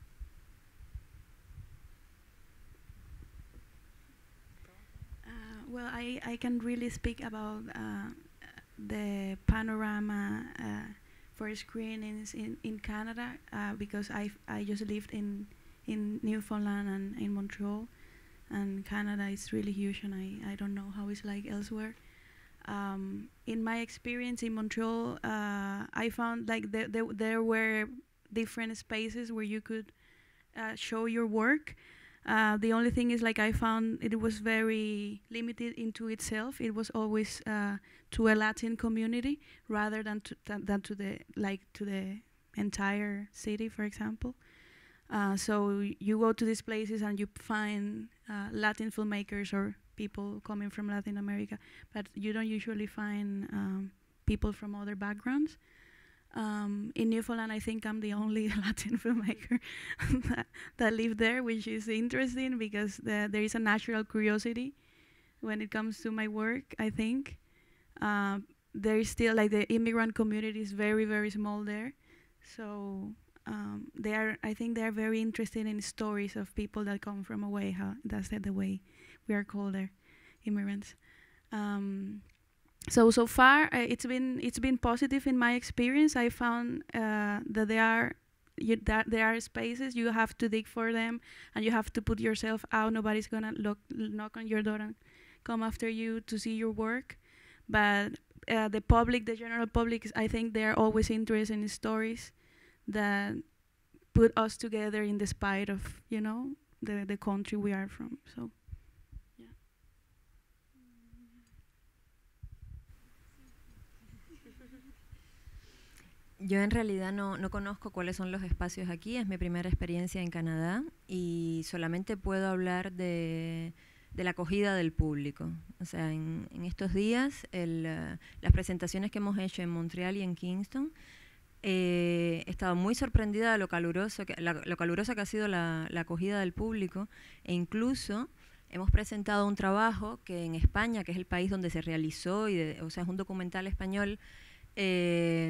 Well, I can really speak about the panorama for screenings in Canada because I just lived in Newfoundland and in Montreal, and Canada is really huge, and I don't know how it's like elsewhere. In my experience in Montreal, I found like there were different spaces where you could show your work. The only thing is, like, I found it was very limited into itself. It was always to a Latin community rather than to the entire city, for example. So you go to these places and you find Latin filmmakers or people coming from Latin America, but you don't usually find people from other backgrounds. In Newfoundland, I think I'm the only Latin filmmaker that live there, which is interesting because there is a natural curiosity when it comes to my work, I think. There is still, like, the immigrant community is very, very small there. So I think they are very interested in stories of people that come from away. That's the way we are called there, immigrants. So far, it's been positive in my experience. I found that there are spaces, you have to dig for them, and you have to put yourself out. Nobody's gonna knock on your door and come after you to see your work. But the public, the general public, I think they are always interested in stories that put us together in the spite of, you know, the country we are from. So, yeah. Yo en realidad no conozco cuáles son los espacios aquí, es mi primera experiencia en Canadá y solamente puedo hablar de la acogida del público. O sea, en estos días, las presentaciones que hemos hecho en Montreal y en Kingston, he estado muy sorprendida de lo calurosa que ha sido la acogida del público, e incluso hemos presentado un trabajo que en España, que es el país donde se realizó, o sea, es un documental español, que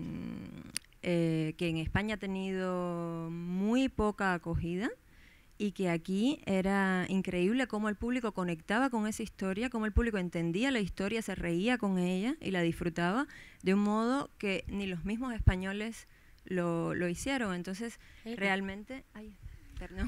en España ha tenido muy poca acogida, y que aquí era increíble cómo el público conectaba con esa historia, cómo el público entendía la historia, se reía con ella y la disfrutaba de un modo que ni los mismos españoles lo hicieron. Entonces, realmente... Ay, perdón.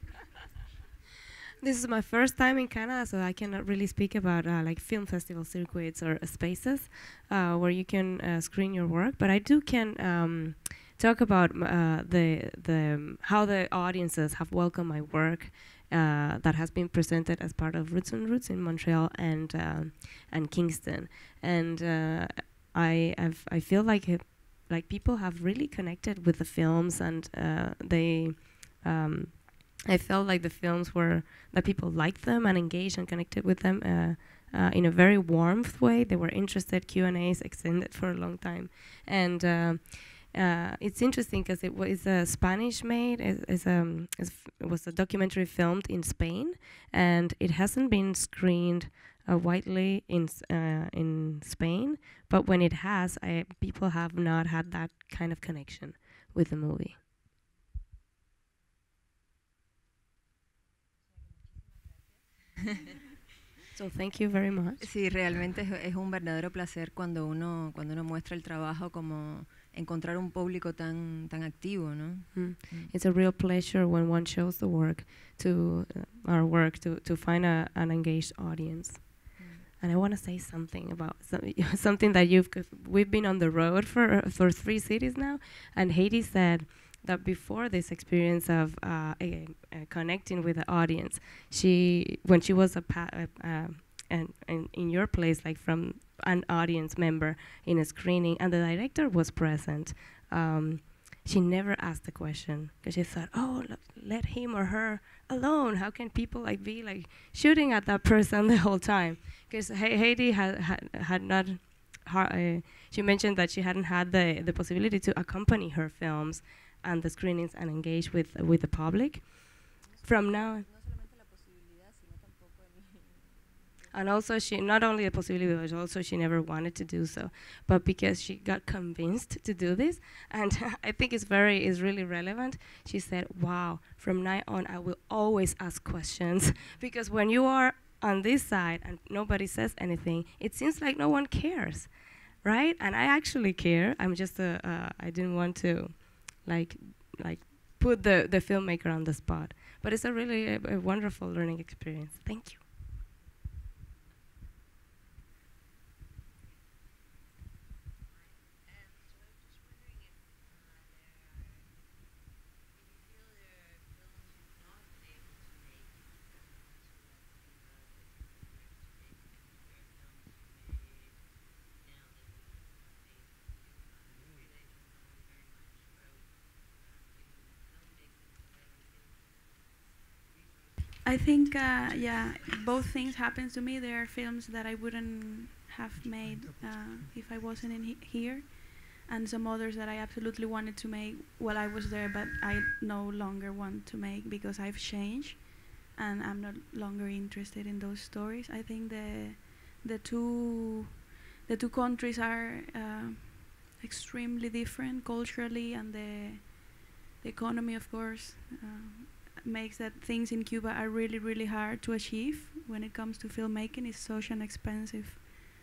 This is my first time in Canada, so I cannot really speak about like film festival circuits or spaces where you can screen your work, but I can talk about how the audiences have welcomed my work that has been presented as part of Roots on Roots in Montreal and Kingston, and I feel like people have really connected with the films, and I felt like the films that people liked them and engaged and connected with them in a very warmth way. They were interested. Q&As extended for a long time, and it's interesting because it was Spanish made. It was a documentary filmed in Spain, and it hasn't been screened widely in Spain. But when it has, people have not had that kind of connection with the movie. So thank you very much. Sí, realmente es un verdadero placer cuando uno muestra el trabajo, como encontrar un público tan activo, ¿no? It's a real pleasure when one shows the work our work to find an engaged audience. And I want to say something about something that we've been on the road for 3 cities now, and Heidi said that before this experience of connecting with the audience, when she was in your place, like from an audience member in a screening, and the director was present, she never asked the question because she thought, oh, let him or her alone. How can people be shooting at that person the whole time? Because Heidi had not. She mentioned that she hadn't had the possibility to accompany her films and the screenings and engage with the public. From now, and also she not only the possibility, but also she never wanted to do so, but because she got convinced to do this, and I think is really relevant. She said, "Wow, from now on, I will always ask questions because when you are on this side and nobody says anything, it seems like no one cares, right? And I actually care. I'm just I didn't want to." Like put the filmmaker on the spot. But it's a really a wonderful learning experience. Thank you. I think, yeah, both things happen to me. There are films that I wouldn't have made if I wasn't here, and some others that I absolutely wanted to make while I was there, but I no longer want to make because I've changed, and I'm no longer interested in those stories. I think the two countries are extremely different culturally, and the economy, of course, makes that things in Cuba are really, really hard to achieve when it comes to filmmaking. It's such an expensive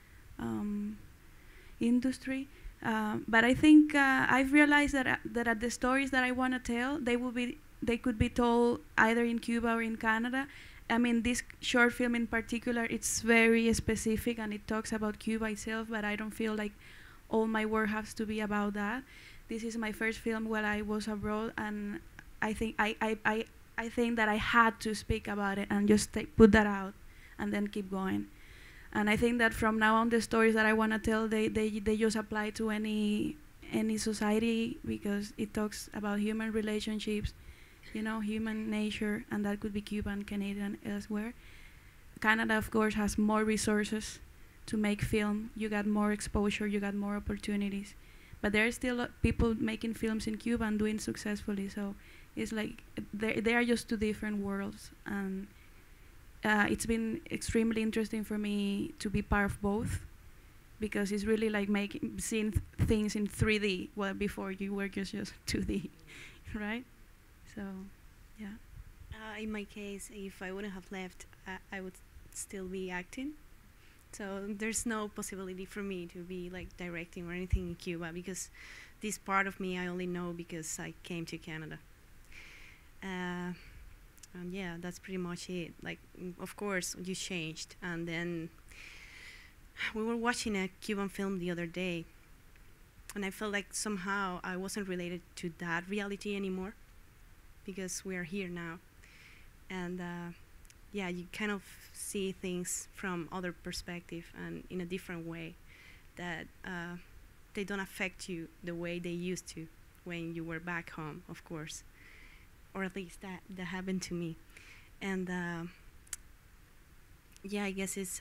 industry. But I think I've realized that that the stories that I want to tell, they could be told either in Cuba or in Canada, I mean, this short film in particular, it's very specific and it talks about Cuba itself, but I don't feel like all my work has to be about that. This is my first film while I was abroad, and I think I think that I had to speak about it and just put that out and then keep going. And I think that from now on, the stories that I want to tell, they just apply to any society, because it talks about human relationships, you know, human nature, and that could be Cuban, Canadian, elsewhere. Canada, of course, has more resources to make film. You got more exposure, you got more opportunities. But there are still people making films in Cuba and doing successfully, so it's like they are just two different worlds. And it's been extremely interesting for me to be part of both, because it's really like seeing things in 3D, well, before you were just 2D, right? So, yeah. In my case, if I wouldn't have left, I would still be acting. So there's no possibility for me to be like directing or anything in Cuba, because this part of me I only know because I came to Canada. And yeah, that's pretty much it. Like, of course, you changed. And then we were watching a Cuban film the other day, and I felt like somehow I wasn't related to that reality anymore, because we are here now. And yeah, you kind of see things from other perspective and in a different way, that they don't affect you the way they used to when you were back home, of course. Or at least that happened to me. And yeah, I guess it's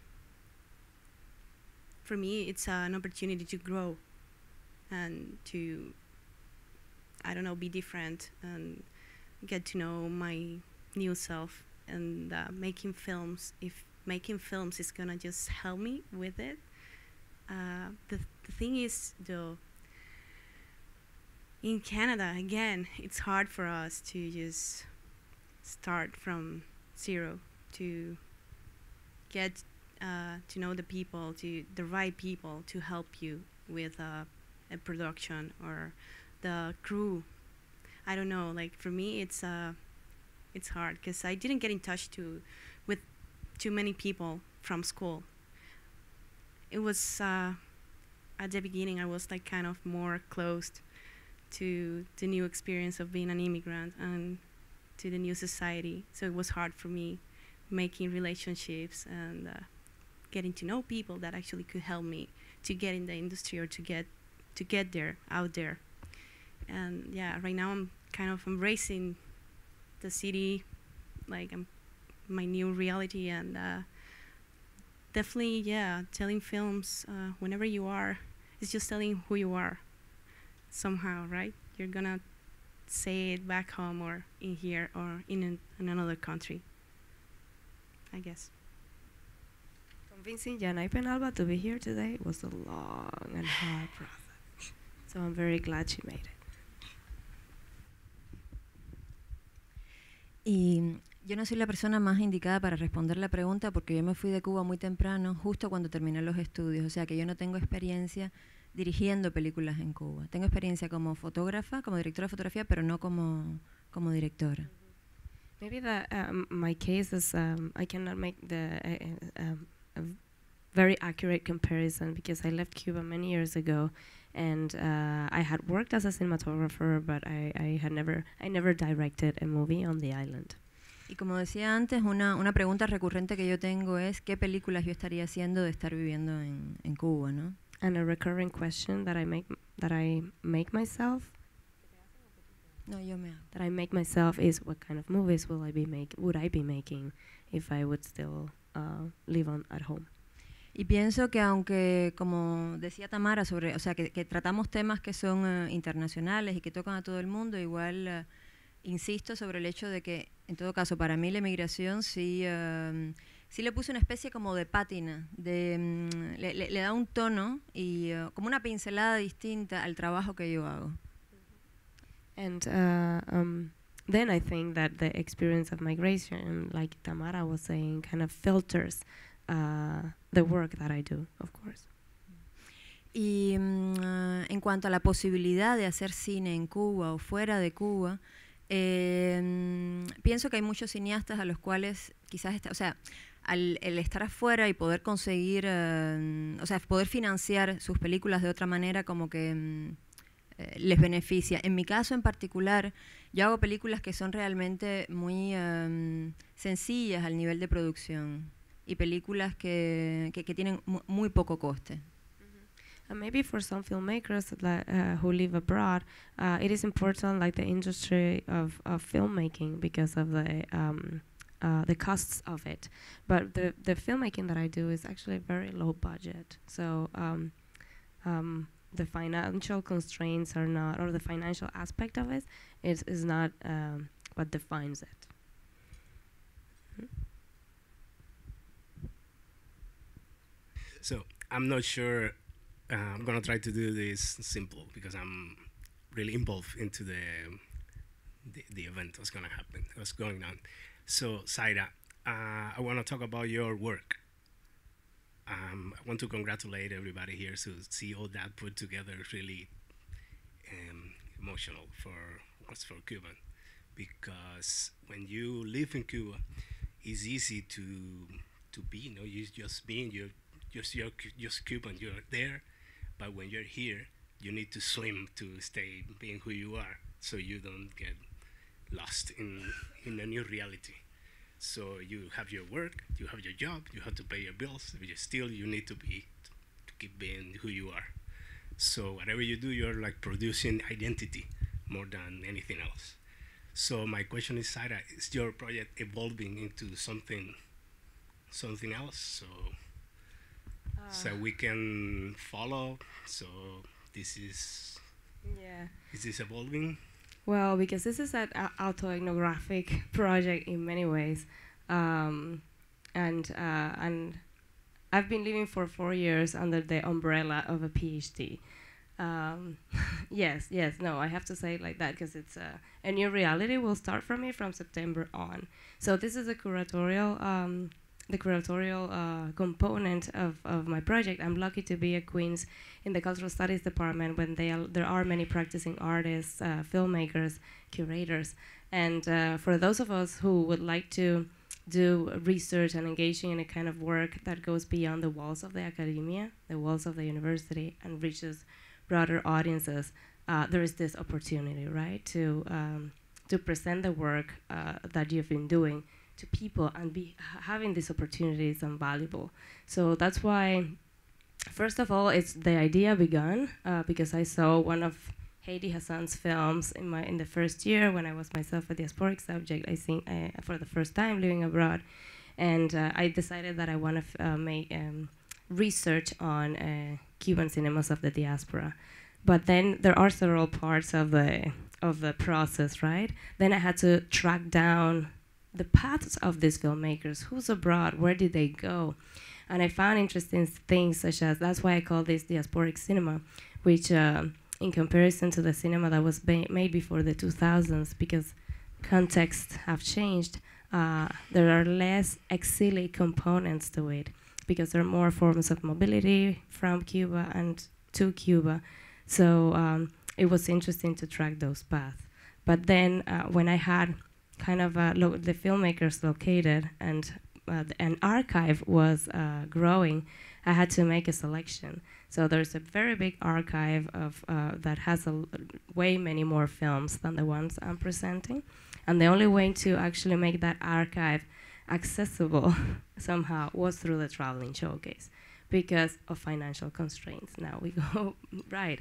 for me it's an opportunity to grow and to, I don't know, be different and get to know my new self. And making films, if making films is gonna just help me with it, the thing is, though, in Canada, again, it's hard for us to just start from zero, to get to know the people, the right people to help you with a production or the crew. I don't know, like for me it's hard, because I didn't get in touch with too many people from school. It was at the beginning I was like kind of more closed to the new experience of being an immigrant and to the new society. So it was hard for me making relationships and getting to know people that actually could help me to get in the industry or to get there, out there. And yeah, right now I'm kind of embracing the city, like my new reality, and definitely, yeah, telling films whenever you are, it's just telling who you are somehow, right? You're gonna say it back home or in here or in another country, I guess. Convincing Yanay Penalba to be here today was a long and hard process. So I'm very glad she made it. Y yo no soy la persona más indicada para responder la pregunta, porque yo me fui de Cuba muy temprano, justo cuando terminé los estudios. O sea que yo no tengo experiencia dirigiendo películas en Cuba. Tengo experiencia como fotógrafa, como directora de fotografía, pero no como directora. Maybe my case is I cannot make a very accurate comparison, because I left Cuba many years ago, and I had worked as a cinematographer, but I never directed a movie on the island. Y como decía antes, una pregunta recurrente que yo tengo es ¿qué películas yo estaría haciendo de estar viviendo en Cuba, ¿no? And a recurring question that I make myself. No, yo me hago. That I make myself is, what kind of movies would I be making if I would still live at home? Y pienso que, aunque, como decía Tamara, o sea, que tratamos temas que son internacionales y que tocan a todo el mundo, igual insisto sobre el hecho de que, en todo caso, para mí la emigración sí le puse una especie como de pátina, le da un tono y como una pincelada distinta al trabajo que yo hago. And then I think that the experience of migration, like Tamara was saying, kind of filters the work that I do, of course. Y en cuanto a la posibilidad de hacer cine en Cuba o fuera de Cuba, Pienso que hay muchos cineastas a los cuales quizás, o sea, el estar afuera y poder conseguir, o sea, poder financiar sus películas de otra manera como que les beneficia. En mi caso en particular, yo hago películas que son realmente muy sencillas al nivel de producción y películas que tienen muy poco coste. And maybe for some filmmakers who live abroad, it is important, like the industry of filmmaking, because of the costs of it. But the filmmaking that I do is actually very low budget. So the financial constraints are not, or the financial aspect of it is not what defines it. So I'm not sure. I'm gonna try to do this simple because I'm really involved into the event. What's gonna happen? What's going on? So Zaira, I want to talk about your work. I want to congratulate everybody here to see all that put together. Really emotional for Cuban, because when you live in Cuba, it's easy to be. You know, you just being you're just Cuban. You're there, but when you're here, you need to swim to stay being who you are, so you don't get lost in a new reality. So you have your work, you have your job, you have to pay your bills, but still you need to keep being who you are. So whatever you do, you're like producing identity more than anything else. So my question is, Zaira, is your project evolving into something else? So we can follow. So this is. Yeah. Is this evolving? Well, because this is an autoethnographic project in many ways, and I've been living for 4 years under the umbrella of a PhD. Yes, no, I have to say it like that because it's a new reality will start for me from September on. So this is a curatorial, the curatorial component of my project. I'm lucky to be at Queens in the Cultural Studies department when there are many practicing artists, filmmakers, curators. And for those of us who would like to do research and engaging in a kind of work that goes beyond the walls of the academia, the walls of the university, and reaches broader audiences, there is this opportunity, right, to present the work that you've been doing to people, and having these opportunities is invaluable. So that's why, first of all, it's the idea begun because I saw one of Heidi Hassan's films in the first year when I was myself a diasporic subject. I think for the first time living abroad, and I decided that I want to make research on Cuban cinemas of the diaspora. But then there are several parts of the process, right? Then I had to track down the paths of these filmmakers. Who's abroad? Where did they go? And I found interesting things such as, that's why I call this diasporic cinema, which in comparison to the cinema that was made before the 2000s, because contexts have changed, there are less exilic components to it, because there are more forms of mobility from Cuba and to Cuba. So it was interesting to track those paths. But then when I had kind of the filmmakers located and an archive was growing, I had to make a selection. So there's a very big archive of that has way many more films than the ones I'm presenting. And the only way to actually make that archive accessible somehow was through the traveling showcase because of financial constraints. Now we go, right,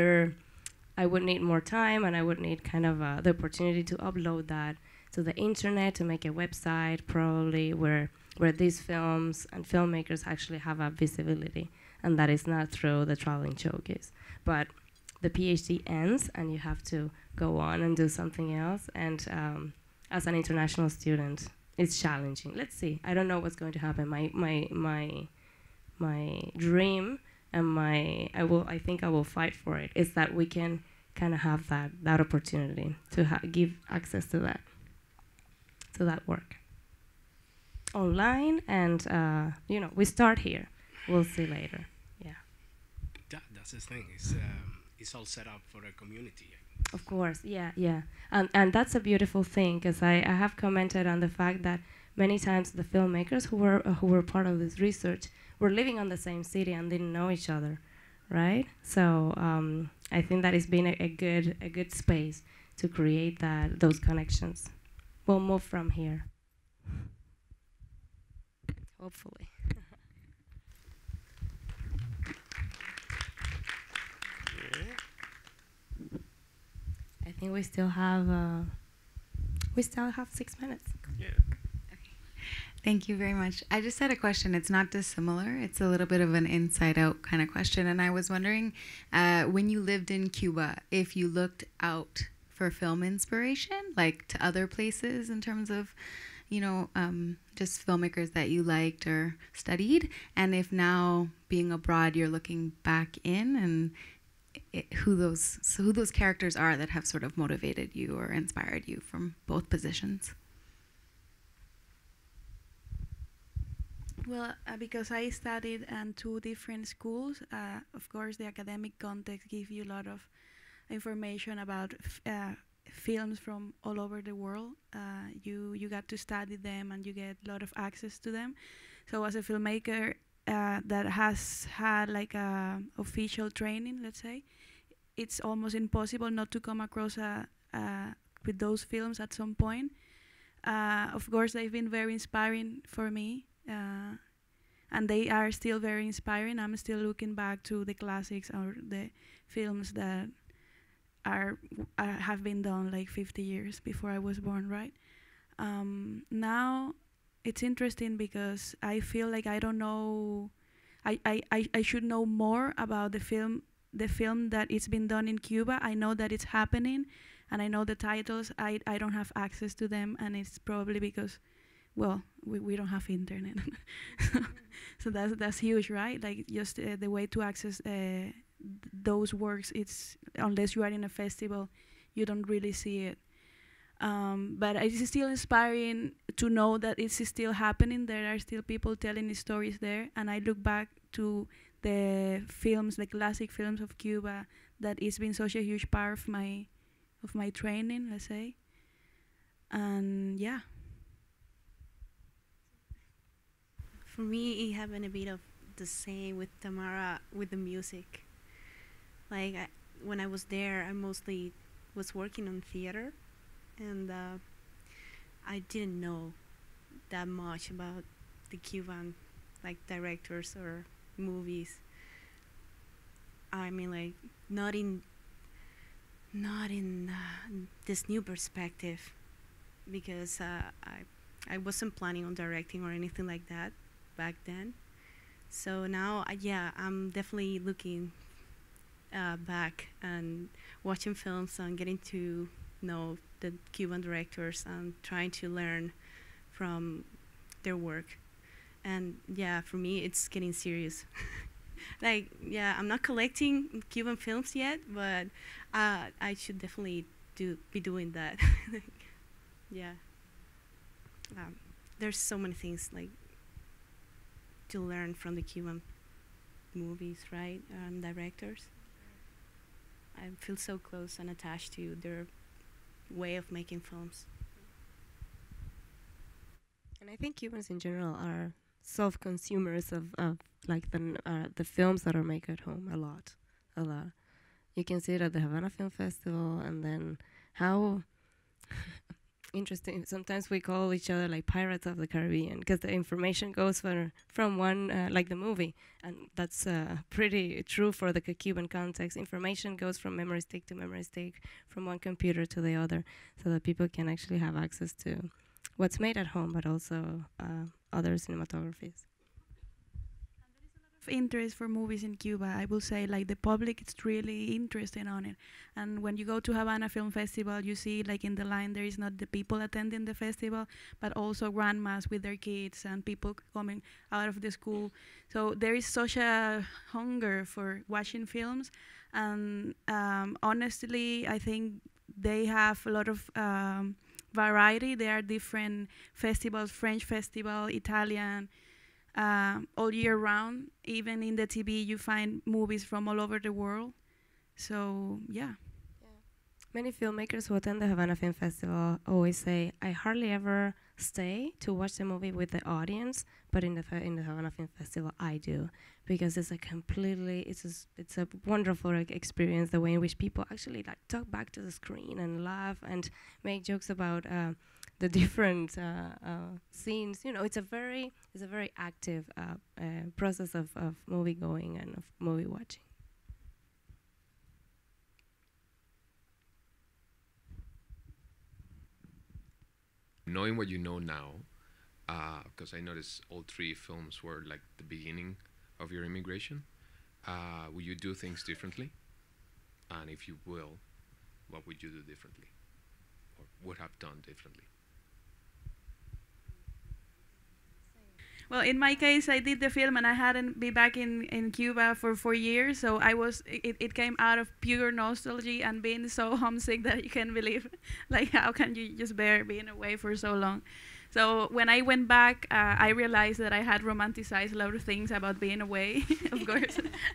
I would need more time, and I would need kind of the opportunity to upload that to the internet, to make a website probably where these films and filmmakers actually have a visibility, and that is not through the traveling showcase. But the PhD ends, and you have to go on and do something else, and as an international student, it's challenging. Let's see. I don't know what's going to happen. My dream and I think I will fight for it, is that we can kind of have that opportunity to give access to that work online, and we start here. We'll see later. Yeah. That's the thing. It's all set up for a community. Of course, yeah, yeah. And that's a beautiful thing, because I have commented on the fact that many times the filmmakers who were part of this research were living on the same city and didn't know each other, right? So I think that it's been a good space to create those connections. We'll move from here, hopefully. I think we still have 6 minutes. Yeah. Thank you very much. I just had a question. It's not dissimilar. It's a little bit of an inside-out kind of question. And I was wondering, when you lived in Cuba, if you looked out for film inspiration, like to other places in terms of, just filmmakers that you liked or studied, and if now being abroad, you're looking back in and who those characters are that have sort of motivated you or inspired you from both positions. Well, because I studied in 2 different schools, of course, the academic context gives you a lot of information about films from all over the world. You got to study them and you get a lot of access to them. So as a filmmaker that has had like a official training, let's say, it's almost impossible not to come across with those films at some point. Of course, they've been very inspiring for me. And they are still very inspiring. I'm still looking back to the classics or the films that have been done like 50 years before I was born, right? Now it's interesting because I feel like I don't know. I should know more about the film that it's been done in Cuba. I know that it's happening, and I know the titles. I don't have access to them, and it's probably because, well, we don't have internet. So that's huge, right? Like just the way to access those works, it's unless you are in a festival, you don't really see it. But it's still inspiring to know that it's still happening. There are still people telling stories there, and I look back to the films, the classic films of Cuba, that it's been such a huge part of my training, let's say. And yeah. For me, it happened a bit of the same with Tamara with the music. Like when I was there, I mostly was working on theater, and I didn't know that much about the Cuban like directors or movies. I mean, like not in this new perspective, because I wasn't planning on directing or anything like that back then. So now, I'm definitely looking back and watching films and getting to know the Cuban directors and trying to learn from their work. And yeah, for me, it's getting serious. Like, yeah, I'm not collecting Cuban films yet, but I should definitely be doing that. Yeah. There's so many things like to learn from the Cuban movies, right? Directors. I feel so close and attached to their way of making films. And I think Cubans in general are self-consumers of like the films that are made at home a lot. You can see it at the Havana Film Festival, and then how interesting. Sometimes we call each other like Pirates of the Caribbean, because the information goes from one, like the movie, and that's pretty true for the Cuban context. Information goes from memory stick to memory stick, from one computer to the other, so that people can actually have access to what's made at home, but also other cinematographies. Of interest for movies in Cuba, I will say, like the public is really interested on it. And when you go to Havana Film Festival, you see like in the line there is not the people attending the festival, but also grandmas with their kids and people coming out of the school. So there is such a hunger for watching films, and honestly, I think they have a lot of variety. There are different festivals, French festival, Italian, all year round. Even in the TV, you find movies from all over the world. So yeah. Many filmmakers who attend the Havana Film Festival always say, I hardly ever stay to watch the movie with the audience, but in the Havana Film Festival, I do, because it's a completely, it's a wonderful experience, the way in which people actually like talk back to the screen and laugh and make jokes about the different scenes. You know, it's a very active process of movie going and of movie watching. Knowing what you know now, because I noticed all three films were like the beginning of your immigration, will you do things differently? And if you will, what would you do differently? Or would have done differently? Well, in my case, I did the film and I hadn't been back in Cuba for 4 years, so it came out of pure nostalgia and being so homesick that you can't believe, like, how can you just bear being away for so long? So when I went back, I realized that I had romanticized a lot of things about being away, of course.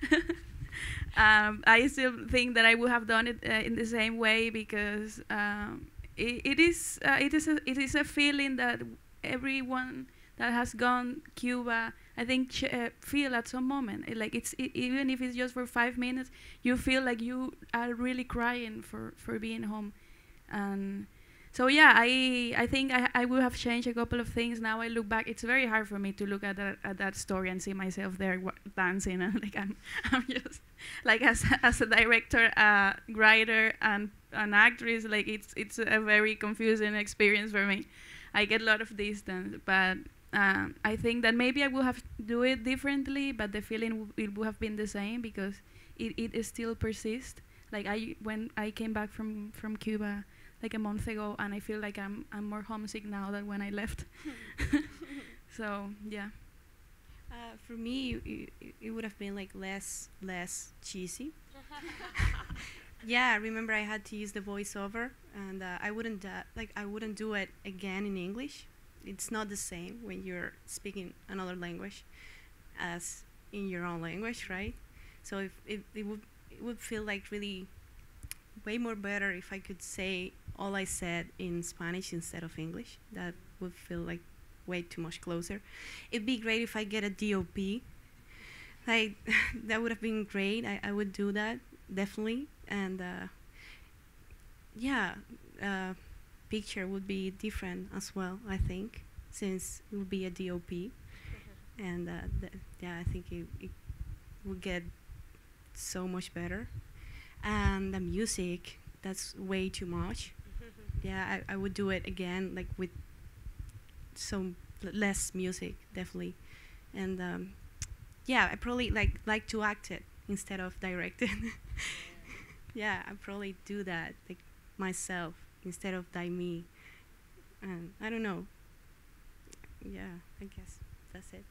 I still think that I would have done it in the same way, because it is a feeling that everyone that has gone Cuba, I think, feel at some moment. Even if it's just for 5 minutes, you feel like you are really crying for being home. And so yeah, I think I would have changed a couple of things. Now I look back, it's very hard for me to look at that story and see myself there dancing, and like I'm just like as a director, writer, and an actress, like it's a very confusing experience for me. I get a lot of distance, but I think that maybe I would have do it differently, but the feeling it would have been the same, because it still persists. Like when I came back from Cuba like a month ago, and I feel like I'm more homesick now than when I left. So yeah. For me, it would have been like less cheesy. Yeah, I remember I had to use the voiceover, and I wouldn't do it again in English. It's not the same when you're speaking another language as in your own language, right? So it would feel like really way more better if I could say all I said in Spanish instead of English. That would feel like way too much closer. It'd be great if I get a DOP. Like that would have been great. I would do that definitely. And yeah, picture would be different as well, I think, since it would be a DOP. And yeah, I think it would get so much better. And the music, that's way too much. Yeah, I would do it again, like with some less music, definitely. And yeah, I probably like to act it instead of direct it. Yeah, I probably do that, like myself instead of me. And I don't know. Yeah, I guess that's it.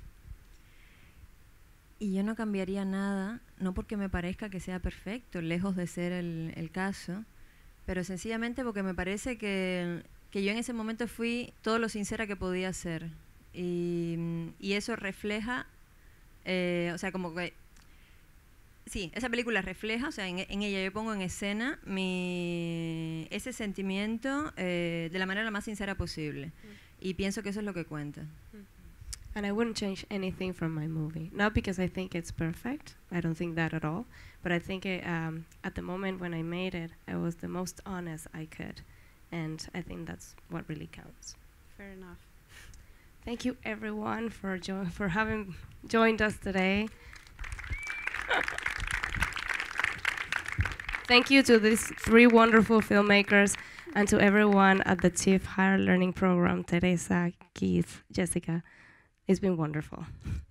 Y yo no cambiaría nada, no porque me parezca que sea perfecto, lejos de ser el caso, pero sencillamente porque me parece que yo en ese momento fui todo lo sincera que podía ser. Y eso refleja, o sea, como que sí, esa película refleja, o sea, en ella yo pongo en escena ese sentimiento de la manera más sincera posible. Y pienso que eso es lo que cuenta. And I wouldn't change anything from my movie. Not because I think it's perfect. I don't think that at all. But I think at the moment when I made it, I was the most honest I could. And I think that's what really counts. Fair enough. Thank you, everyone, for having joined us today. Thank you to these 3 wonderful filmmakers and to everyone at the TIFF Higher Learning Program, Teresa, Keith, Jessica. It's been wonderful.